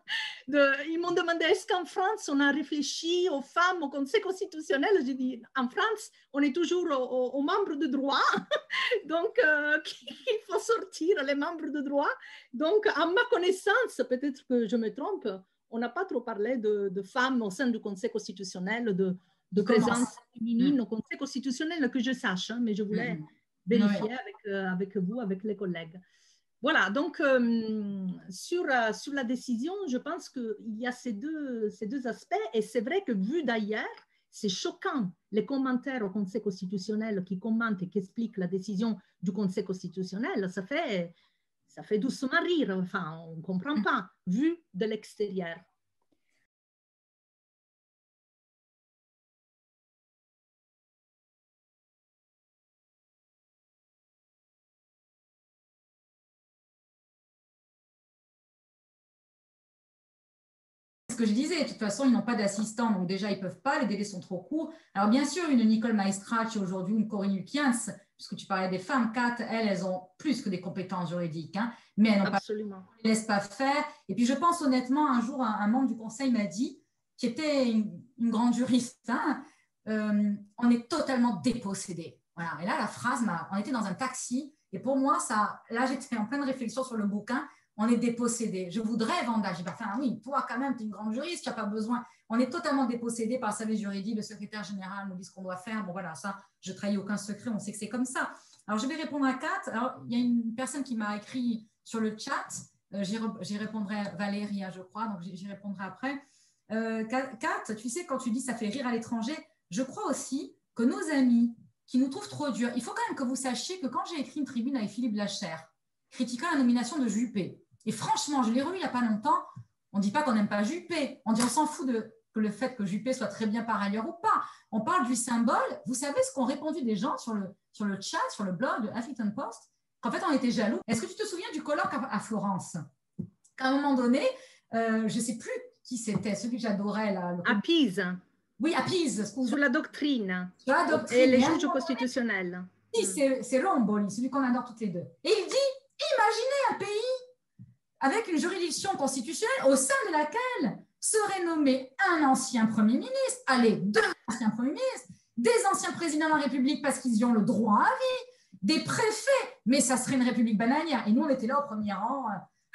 De, ils m'ont demandé, est-ce qu'en France, on a réfléchi aux femmes, au Conseil constitutionnel? J'ai dit, en France, on est toujours aux, aux membres de droit. Donc, euh, il faut sortir les membres de droit. Donc, à ma connaissance, peut-être que je me trompe, on n'a pas trop parlé de, de femmes au sein du Conseil constitutionnel, de de présence féminine mmh. au Conseil constitutionnel, que je sache, hein, mais je voulais mmh. vérifier oui. avec, euh, avec vous, avec les collègues. Voilà, donc euh, sur, euh, sur la décision, je pense qu'il y a ces deux, ces deux aspects, et c'est vrai que vu d'ailleurs, c'est choquant, les commentaires au Conseil constitutionnel qui commentent et qui expliquent la décision du Conseil constitutionnel, ça fait, ça fait doucement rire, enfin, on ne comprend pas, vu de l'extérieur. Ce que je disais, de toute façon, ils n'ont pas d'assistant, donc déjà, ils ne peuvent pas, les délais sont trop courts. Alors, bien sûr, une Nicole Maestracci aujourd'hui, une Corinne Lukians, puisque tu parlais des femmes, Kat, elles, elles ont plus que des compétences juridiques, hein, mais elles n'ont pas, on ne les laisse pas faire. Et puis, je pense honnêtement, un jour, un, un membre du conseil m'a dit, qui était une, une grande juriste, hein, euh, on est totalement dépossédé. Voilà. Et là, la phrase, on était dans un taxi, et pour moi, ça, là, j'étais en pleine réflexion sur le bouquin. On est dépossédé. Je voudrais, Vanda, j'ai pas fait un oui, toi quand même, tu es une grande juriste, tu n'as pas besoin. On est totalement dépossédé par le service juridique, le secrétaire général nous dit ce qu'on doit faire. Bon, voilà, ça, je ne trahis aucun secret, on sait que c'est comme ça. Alors, je vais répondre à Kat. Alors, il y a une personne qui m'a écrit sur le chat, euh, j'y répondrai, Valérie, je crois, donc j'y répondrai après. Euh, Kat, tu sais, quand tu dis ça fait rire à l'étranger, je crois aussi que nos amis qui nous trouvent trop durs, il faut quand même que vous sachiez que quand j'ai écrit une tribune avec Philippe Lachaire, critiquant la nomination de Juppé, et franchement, je l'ai relu il n'y a pas longtemps, on ne dit pas qu'on n'aime pas Juppé, on dit on s'en fout de que le fait que Juppé soit très bien par ailleurs ou pas. On parle du symbole. Vous savez ce qu'ont répondu des gens sur le, sur le chat, sur le blog de Huffington Post, qu'en fait, on était jaloux. Est-ce que tu te souviens du colloque à, à Florence? Qu'à un moment donné, euh, je ne sais plus qui c'était, celui que j'adorais. Là, le... À Pise. Oui, à Pise. Sur la doctrine. Sur la doctrine. Et les juges constitutionnels. Oui, mm. c'est Lomboli, celui qu'on adore toutes les deux. Et il dit, imaginez un pays avec une juridiction constitutionnelle au sein de laquelle serait nommé un ancien Premier ministre, allez, deux anciens Premiers ministres, des anciens présidents de la République parce qu'ils y ont le droit à vie, des préfets, mais ça serait une République bananière. Et nous, on était là au premier rang.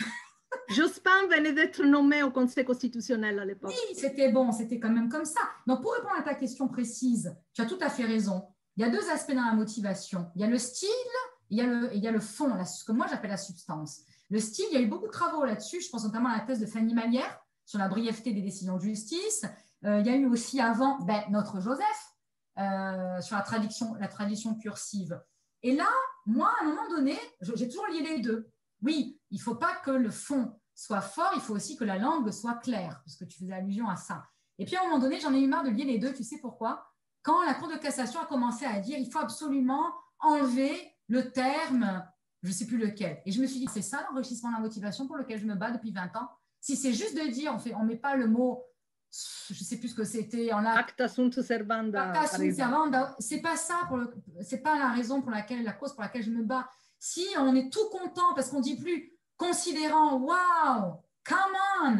Jospin venait d'être nommé au Conseil constitutionnel à l'époque. Oui, c'était bon, c'était quand même comme ça. Donc, pour répondre à ta question précise, tu as tout à fait raison. Il y a deux aspects dans la motivation. Il y a le style, il y a le, il y a le fond, ce que moi j'appelle la substance. Le style, il y a eu beaucoup de travaux là-dessus. Je pense notamment à la thèse de Fanny Malière sur la brièveté des décisions de justice. Euh, il y a eu aussi avant ben, notre Joseph euh, sur la tradition, la tradition cursive. Et là, moi, à un moment donné, j'ai toujours lié les deux. oui, il ne faut pas que le fond soit fort, il faut aussi que la langue soit claire, parce que tu faisais allusion à ça. Et puis à un moment donné, j'en ai eu marre de lier les deux, tu sais pourquoi? Quand la Cour de cassation a commencé à dire il faut absolument enlever le terme, je ne sais plus lequel. Et je me suis dit, c'est ça l'enrichissement de la motivation pour lequel je me bats depuis vingt ans. Si c'est juste de dire, on ne met pas le mot, je ne sais plus ce que c'était, en latin. Acta sunt servanda. Acta sunt servanda. C'est pas ça, pour le, c'est pas la raison pour laquelle, la cause pour laquelle je me bats. Si on est tout content parce qu'on ne dit plus considérant, waouh, come on.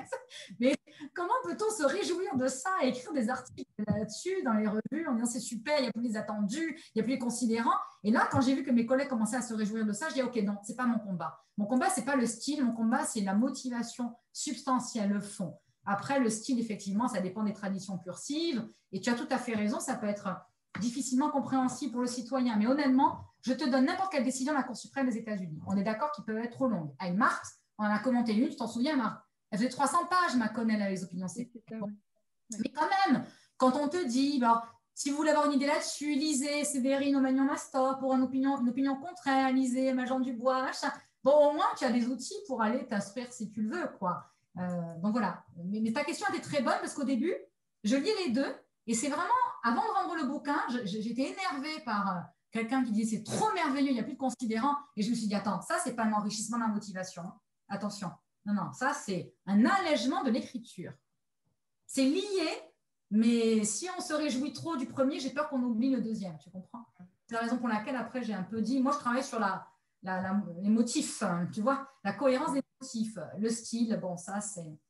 Mais comment peut-on se réjouir de ça et écrire des articles là-dessus dans les revues en disant c'est super, il n'y a plus les attendus, il n'y a plus les considérants. Et là, quand j'ai vu que mes collègues commençaient à se réjouir de ça, je dis ok, non, ce n'est pas mon combat. Mon combat, ce n'est pas le style, mon combat, c'est la motivation substantielle, le fond. Après, le style, effectivement, ça dépend des traditions cursives. Et tu as tout à fait raison, ça peut être difficilement compréhensible pour le citoyen. Mais honnêtement, je te donne n'importe quelle décision de la Cour suprême des États-Unis. On est d'accord qu'ils peuvent être trop longues. Avec Marthe, on en a commenté une, tu t'en souviens, Marthe? Elle faisait trois cents pages, ma connaît, les opinions. C'est bon. Mais quand même, quand on te dit, bah, si vous voulez avoir une idée là-dessus, lisez Sévérine Magnon Mastor pour une opinion, une opinion contraire, lisez Majan Dubois, machin. Bon, au moins, tu as des outils pour aller t'instruire si tu le veux, quoi. Euh, donc voilà. Mais, mais ta question était très bonne parce qu'au début, je lis les deux et c'est vraiment, avant de rendre le bouquin, j'étais énervée par euh, quelqu'un qui disait c'est trop merveilleux, il n'y a plus de considérants. Et je me suis dit, attends, ça, c'est pas un enrichissement de la motivation. Hein. Attention. Non, non, ça, c'est un allègement de l'écriture. C'est lié, mais si on se réjouit trop du premier, j'ai peur qu'on oublie le deuxième, tu comprends? C'est la raison pour laquelle, après, j'ai un peu dit, moi, je travaille sur la, la, la, les motifs, hein, tu vois, la cohérence des motifs, le style, bon, ça,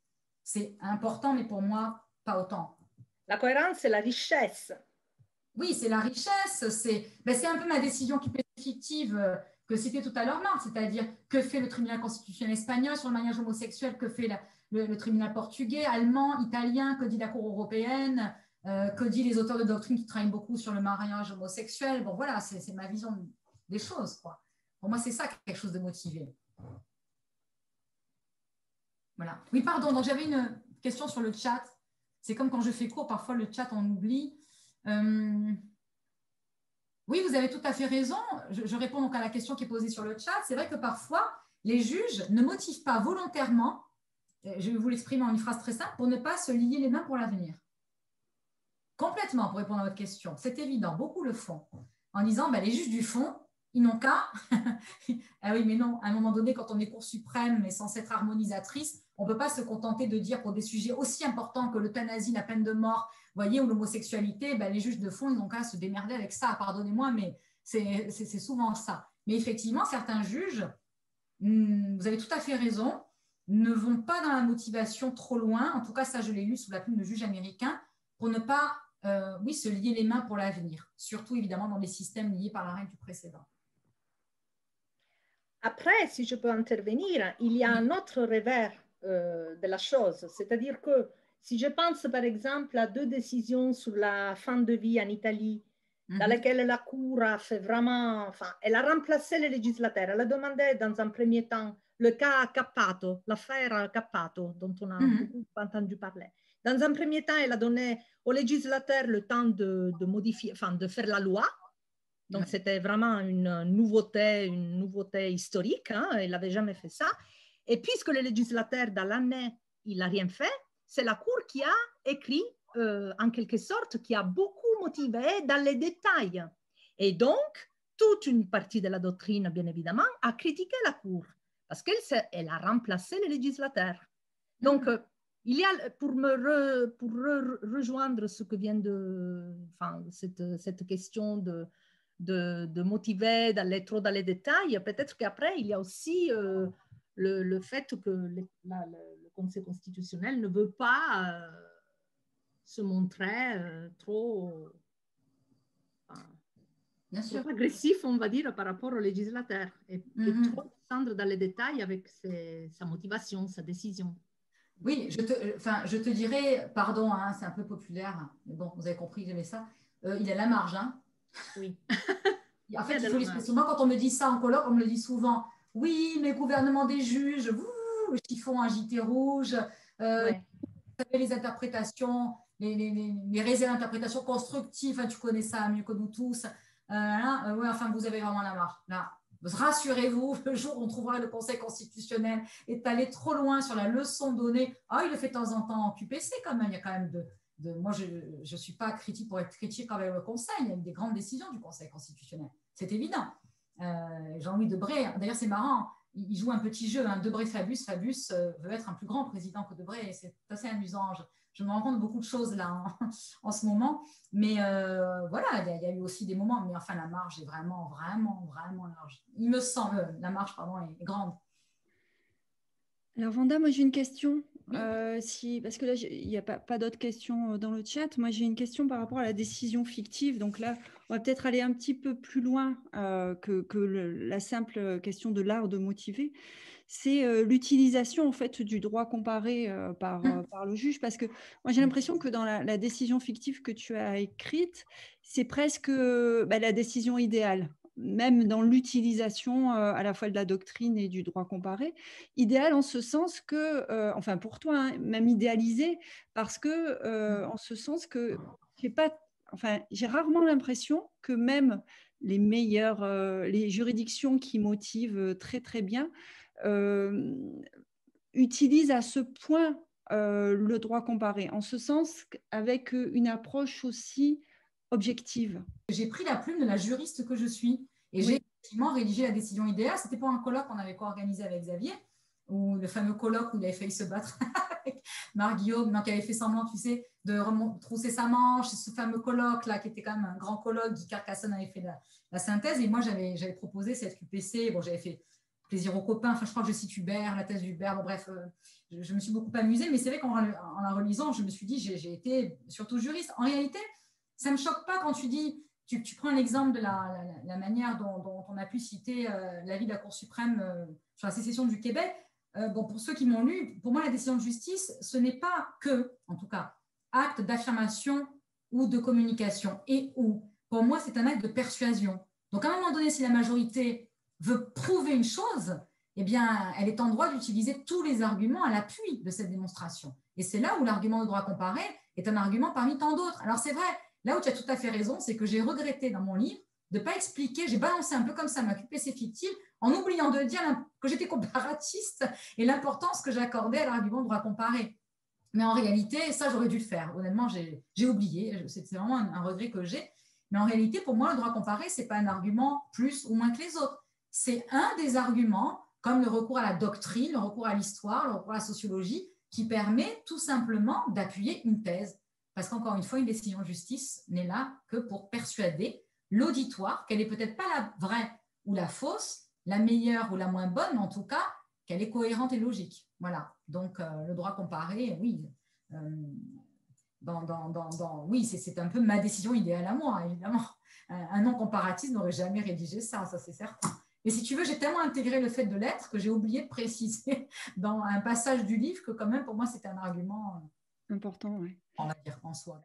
c'est important, mais pour moi, pas autant. La cohérence, c'est la richesse. Oui, c'est la richesse, c'est ben, un peu ma décision qui peut être fictive, euh, que c'était tout à l'heure, Marc, c'est-à-dire que fait le tribunal constitutionnel espagnol sur le mariage homosexuel, que fait la, le, le tribunal portugais, allemand, italien, que dit la Cour européenne, euh, que dit les auteurs de doctrine qui travaillent beaucoup sur le mariage homosexuel. Bon, voilà, c'est ma vision des choses, quoi. Pour moi, c'est ça quelque chose de motivé. Voilà. Oui, pardon, donc j'avais une question sur le chat. C'est comme quand je fais cours, parfois le chat, on oublie. Euh... Oui, vous avez tout à fait raison. Je, je réponds donc à la question qui est posée sur le chat. C'est vrai que parfois, les juges ne motivent pas volontairement, je vais vous l'exprimer en une phrase très simple, pour ne pas se lier les mains pour l'avenir. Complètement, pour répondre à votre question. C'est évident, beaucoup le font. En disant, ben, les juges du fond, ils n'ont qu'à… ah oui, mais non, à un moment donné, quand on est Cour suprême, mais sans être harmonisatrice, on ne peut pas se contenter de dire pour des sujets aussi importants que l'euthanasie, la peine de mort, voyez, ou l'homosexualité, ben, les juges de fond, ils n'ont qu'à se démerder avec ça. Pardonnez-moi, mais c'est souvent ça. Mais effectivement, certains juges, vous avez tout à fait raison, ne vont pas dans la motivation trop loin. En tout cas, ça, je l'ai lu sous la plume de juges américains, pour ne pas, euh, oui, se lier les mains pour l'avenir. Surtout, évidemment, dans les systèmes liés par la règle du précédent. Après, si je peux intervenir, il y a un autre revers euh, de la chose. C'est-à-dire que si je pense, par exemple, à deux décisions sur la fin de vie en Italie, mm-hmm. dans lesquelles la Cour a fait vraiment… Enfin, elle a remplacé les législateurs. Elle a demandé, dans un premier temps, le cas Cappato, l'affaire Cappato, dont on a mm-hmm. beaucoup entendu parler. Dans un premier temps, elle a donné aux législateurs le temps de, de modifier, enfin, de faire la loi. Donc, c'était vraiment une nouveauté, une nouveauté historique. Hein, il n'avait jamais fait ça. Et puisque le législateur, dans l'année, il n'a rien fait, c'est la Cour qui a écrit, euh, en quelque sorte, qui a beaucoup motivé dans les détails. Et donc, toute une partie de la doctrine, bien évidemment, a critiqué la Cour parce qu'elle elle a remplacé le législateur. Donc, euh, il y a, pour me re, pour re, rejoindre ce que vient de, enfin, cette, cette question de De, de motiver, d'aller trop dans les détails. Peut-être qu'après, il y a aussi euh, le, le fait que le, la, le Conseil constitutionnel ne veut pas euh, se montrer euh, trop, enfin, Bien trop sûr. agressif, on va dire, par rapport au législateur et, mm-hmm. et trop descendre dans les détails avec ses, sa motivation, sa décision. Oui, je te, enfin, je te dirais, pardon, hein, c'est un peu populaire, mais bon, vous avez compris, j'aimais ça. Euh, il a la marge, hein. Oui. En fait, il faut l'expression. Moi, quand on me dit ça en colloque, on me le dit souvent. Oui, mais gouvernement des juges, vous, chiffon à J T rouge, euh, ouais. Vous savez, les interprétations, les, les, les, les réserves d'interprétation constructives, hein, tu connais ça mieux que nous tous. Euh, hein, euh, ouais, enfin, vous avez vraiment la marge. Là, rassurez-vous, le jour où on trouvera le Conseil constitutionnel est allé trop loin sur la leçon donnée. Ah, il le fait de temps en temps en Q P C quand même. Il y a quand même de, de moi, je ne suis pas critique pour être critique avec le Conseil. Il y a eu des grandes décisions du Conseil constitutionnel. C'est évident. Euh, Jean-Louis Debré, d'ailleurs, c'est marrant. Il joue un petit jeu, hein, Debré-Fabius. Fabius euh, veut être un plus grand président que Debré. C'est assez amusant. Je, je me rends compte de beaucoup de choses là en, en ce moment. Mais euh, voilà, il y, y a eu aussi des moments. Mais enfin, la marge est vraiment, vraiment, vraiment large. Il me semble, la marge, pardon, est, est grande. Alors, Vanda, moi j'ai une question. Euh, si, parce que là, il n'y a pas, pas d'autres questions dans le chat. Moi, j'ai une question par rapport à la décision fictive. Donc là, on va peut-être aller un petit peu plus loin euh, que, que le, la simple question de l'art de motiver. C'est euh, l'utilisation en fait du droit comparé euh, par, euh, par le juge. Parce que moi, j'ai l'impression que dans la, la décision fictive que tu as écrite, c'est presque bah, la décision idéale. Même dans l'utilisation euh, à la fois de la doctrine et du droit comparé, idéal en ce sens que, euh, enfin pour toi, hein, même idéalisé, parce que euh, en ce sens que j'ai pas, enfin j'ai rarement l'impression que même les meilleures, euh, les juridictions qui motivent très très bien euh, utilisent à ce point euh, le droit comparé, en ce sens avec une approche aussi objective. J'ai pris la plume de la juriste que je suis et oui. j'ai effectivement rédigé la décision idéale. C'était pour un colloque qu'on avait co-organisé avec Xavier, ou le fameux colloque où il avait failli se battre avec Marc Guillaume, donc il avait fait semblant, tu sais, de trousser sa manche, ce fameux colloque là, qui était quand même un grand colloque. Guy Carcassonne avait fait la, la synthèse et moi j'avais, j'avais proposé cette Q P C. Bon, j'avais fait plaisir aux copains, enfin je crois que je cite Hubert, la thèse d'Hubert, bon bref, euh, je, je me suis beaucoup amusée, mais c'est vrai qu'en en la relisant, je me suis dit, j'ai, j'ai été surtout juriste. En réalité, ça ne me choque pas quand tu dis, tu, tu prends l'exemple de la, la, la manière dont, dont on a pu citer euh, l'avis de la Cour suprême euh, sur la sécession du Québec. Euh, bon, pour ceux qui m'ont lu, pour moi, la décision de justice, ce n'est pas que, en tout cas, acte d'affirmation ou de communication et ou. Pour moi, c'est un acte de persuasion. Donc, à un moment donné, si la majorité veut prouver une chose, eh bien, elle est en droit d'utiliser tous les arguments à l'appui de cette démonstration. Et c'est là où l'argument de droit comparé est un argument parmi tant d'autres. Alors, c'est vrai, là où tu as tout à fait raison, c'est que j'ai regretté dans mon livre de ne pas expliquer, j'ai balancé un peu comme ça ma Q P C fictive en oubliant de dire que j'étais comparatiste et l'importance que j'accordais à l'argument de droit comparé. Mais en réalité, ça, j'aurais dû le faire. Honnêtement, j'ai, j'ai oublié. C'est vraiment un, un regret que j'ai. Mais en réalité, pour moi, le droit comparé, ce n'est pas un argument plus ou moins que les autres. C'est un des arguments, comme le recours à la doctrine, le recours à l'histoire, le recours à la sociologie, qui permet tout simplement d'appuyer une thèse. Parce qu'encore une fois, une décision de justice n'est là que pour persuader l'auditoire qu'elle n'est peut-être pas la vraie ou la fausse, la meilleure ou la moins bonne, mais en tout cas, qu'elle est cohérente et logique. Voilà. Donc, euh, le droit comparé, oui, euh, dans, dans, dans, dans, oui c'est, c'est un peu ma décision idéale à moi, évidemment. Un, un non-comparatiste n'aurait jamais rédigé ça, ça c'est certain. Mais si tu veux, j'ai tellement intégré le fait de l'être que j'ai oublié de préciser dans un passage du livre que quand même, pour moi, c'est un argument important, oui. On va dire en soi.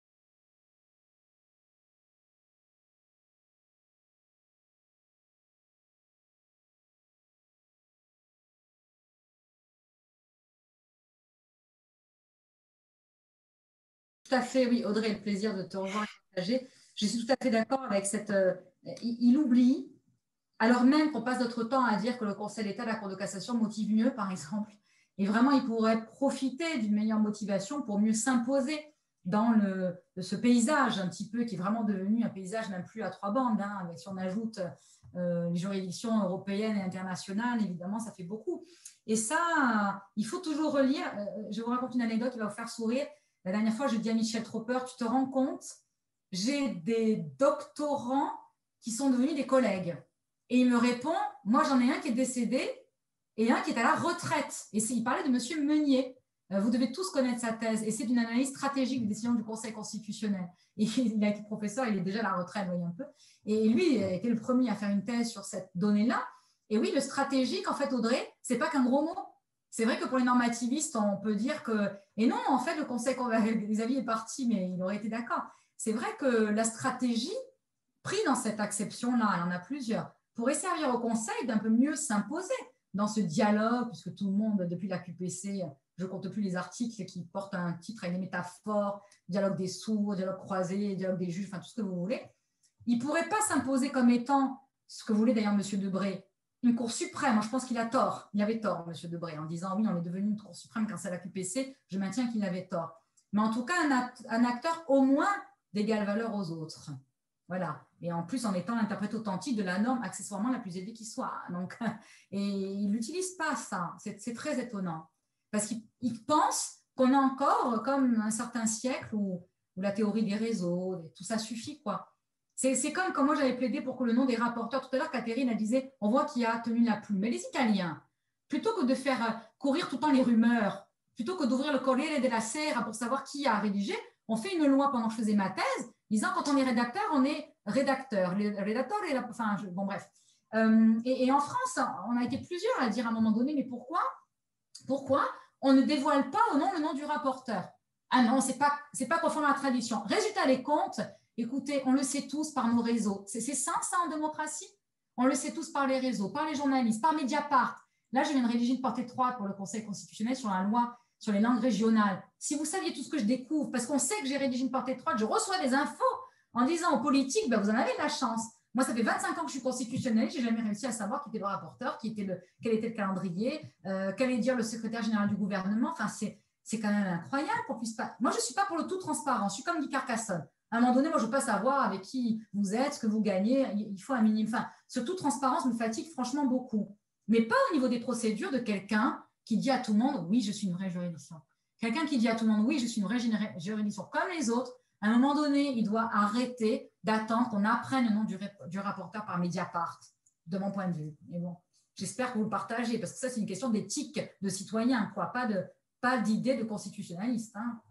Tout à fait, oui, Audrey, le plaisir de te revoir et de partager. Je suis tout à fait d'accord avec cette... Euh, il, il oublie, alors même qu'on passe notre temps à dire que le Conseil d'État, la Cour de cassation motive mieux, par exemple. Et vraiment, il pourrait profiter d'une meilleure motivation pour mieux s'imposer dans le, ce paysage un petit peu qui est vraiment devenu un paysage même plus à trois bandes. Hein, avec, si on ajoute euh, les juridictions européennes et internationales, évidemment, ça fait beaucoup. Et ça, il faut toujours relire. Euh, je vous raconte une anecdote qui va vous faire sourire. La dernière fois, je dis à Michel Tropper, tu te rends compte, j'ai des doctorants qui sont devenus des collègues. Et il me répond, moi j'en ai un qui est décédé et un qui est à la retraite. Et il parlait de M. Meunier. Vous devez tous connaître sa thèse. Et c'est une analyse stratégique des décisions du Conseil constitutionnel. Et il a été professeur, il est déjà à la retraite, vous voyez un peu. Et lui, il a été le premier à faire une thèse sur cette donnée-là. Et oui, le stratégique, en fait, Audrey, c'est pas qu'un gros mot. C'est vrai que pour les normativistes, on peut dire que… Et non, en fait, le Conseil, Xavier est parti, mais il aurait été d'accord. C'est vrai que la stratégie, prise dans cette acception-là, il y en a plusieurs, pourrait servir au Conseil d'un peu mieux s'imposer dans ce dialogue, puisque tout le monde, depuis la Q P C, je ne compte plus les articles qui portent un titre avec des métaphores, dialogue des sourds, dialogue croisé, dialogue des juges, enfin tout ce que vous voulez. Il ne pourrait pas s'imposer comme étant ce que voulait d'ailleurs M. Debré, une Cour suprême. Moi, je pense qu'il a tort. Il avait tort, M. Debré, en disant oui, on est devenu une Cour suprême quand c'est la Q P C. Je maintiens qu'il avait tort. Mais en tout cas, un, act, un acteur au moins d'égale valeur aux autres. Voilà. Et en plus, en étant l'interprète authentique de la norme accessoirement la plus élevée qui soit. Donc, et il n'utilise pas ça. C'est très étonnant. Parce qu'il pense qu'on a encore comme un certain siècle où, où la théorie des réseaux, tout ça suffit, quoi. C'est comme quand moi j'avais plaidé pour que le nom des rapporteurs, tout à l'heure Catherine a disait, on voit qui a tenu la plume. Mais les Italiens, plutôt que de faire courir tout le temps les rumeurs, plutôt que d'ouvrir le Corriere della Sera pour savoir qui a rédigé, on fait une loi pendant que je faisais ma thèse, disant quand on est rédacteur, on est rédacteur. Le rédacteur est la, enfin, je, bon bref. Euh, et, et en France, on a été plusieurs à dire à un moment donné, mais pourquoi, pourquoi on ne dévoile pas au nom le nom du rapporteur? Ah non, c'est pas, c'est pas conforme à la tradition. Résultat des comptes. Écoutez, on le sait tous par nos réseaux. C'est sain, ça, en démocratie? On le sait tous par les réseaux, par les journalistes, par Mediapart. Là, je viens de rédiger une portée étroite pour le Conseil constitutionnel sur la loi sur les langues régionales. Si vous saviez tout ce que je découvre, parce qu'on sait que j'ai rédigé une portée étroite, je reçois des infos en disant aux politiques, ben, vous en avez de la chance. Moi, ça fait vingt-cinq ans que je suis constitutionnelle, je n'ai jamais réussi à savoir qui était le rapporteur, qui était le, quel était le calendrier, euh, qu'allait dire le secrétaire général du gouvernement. Enfin, c'est quand même incroyable qu'on puisse pas… Moi, je ne suis pas pour le tout transparent. Je suis comme dit Carcassonne. À un moment donné, moi, je ne veux pas savoir avec qui vous êtes, ce que vous gagnez. Il faut un minimum. Enfin, surtout, transparence me fatigue franchement beaucoup. Mais pas au niveau des procédures de quelqu'un qui dit à tout le monde, oui, je suis une vraie juridiction. Quelqu'un qui dit à tout le monde, oui, je suis une vraie juridiction comme les autres. À un moment donné, il doit arrêter d'attendre qu'on apprenne le nom du, du rapporteur par Mediapart, de mon point de vue. Mais bon, j'espère que vous le partagez, parce que ça, c'est une question d'éthique de citoyen, quoi, pas de, pas d'idée de constitutionnaliste. Hein.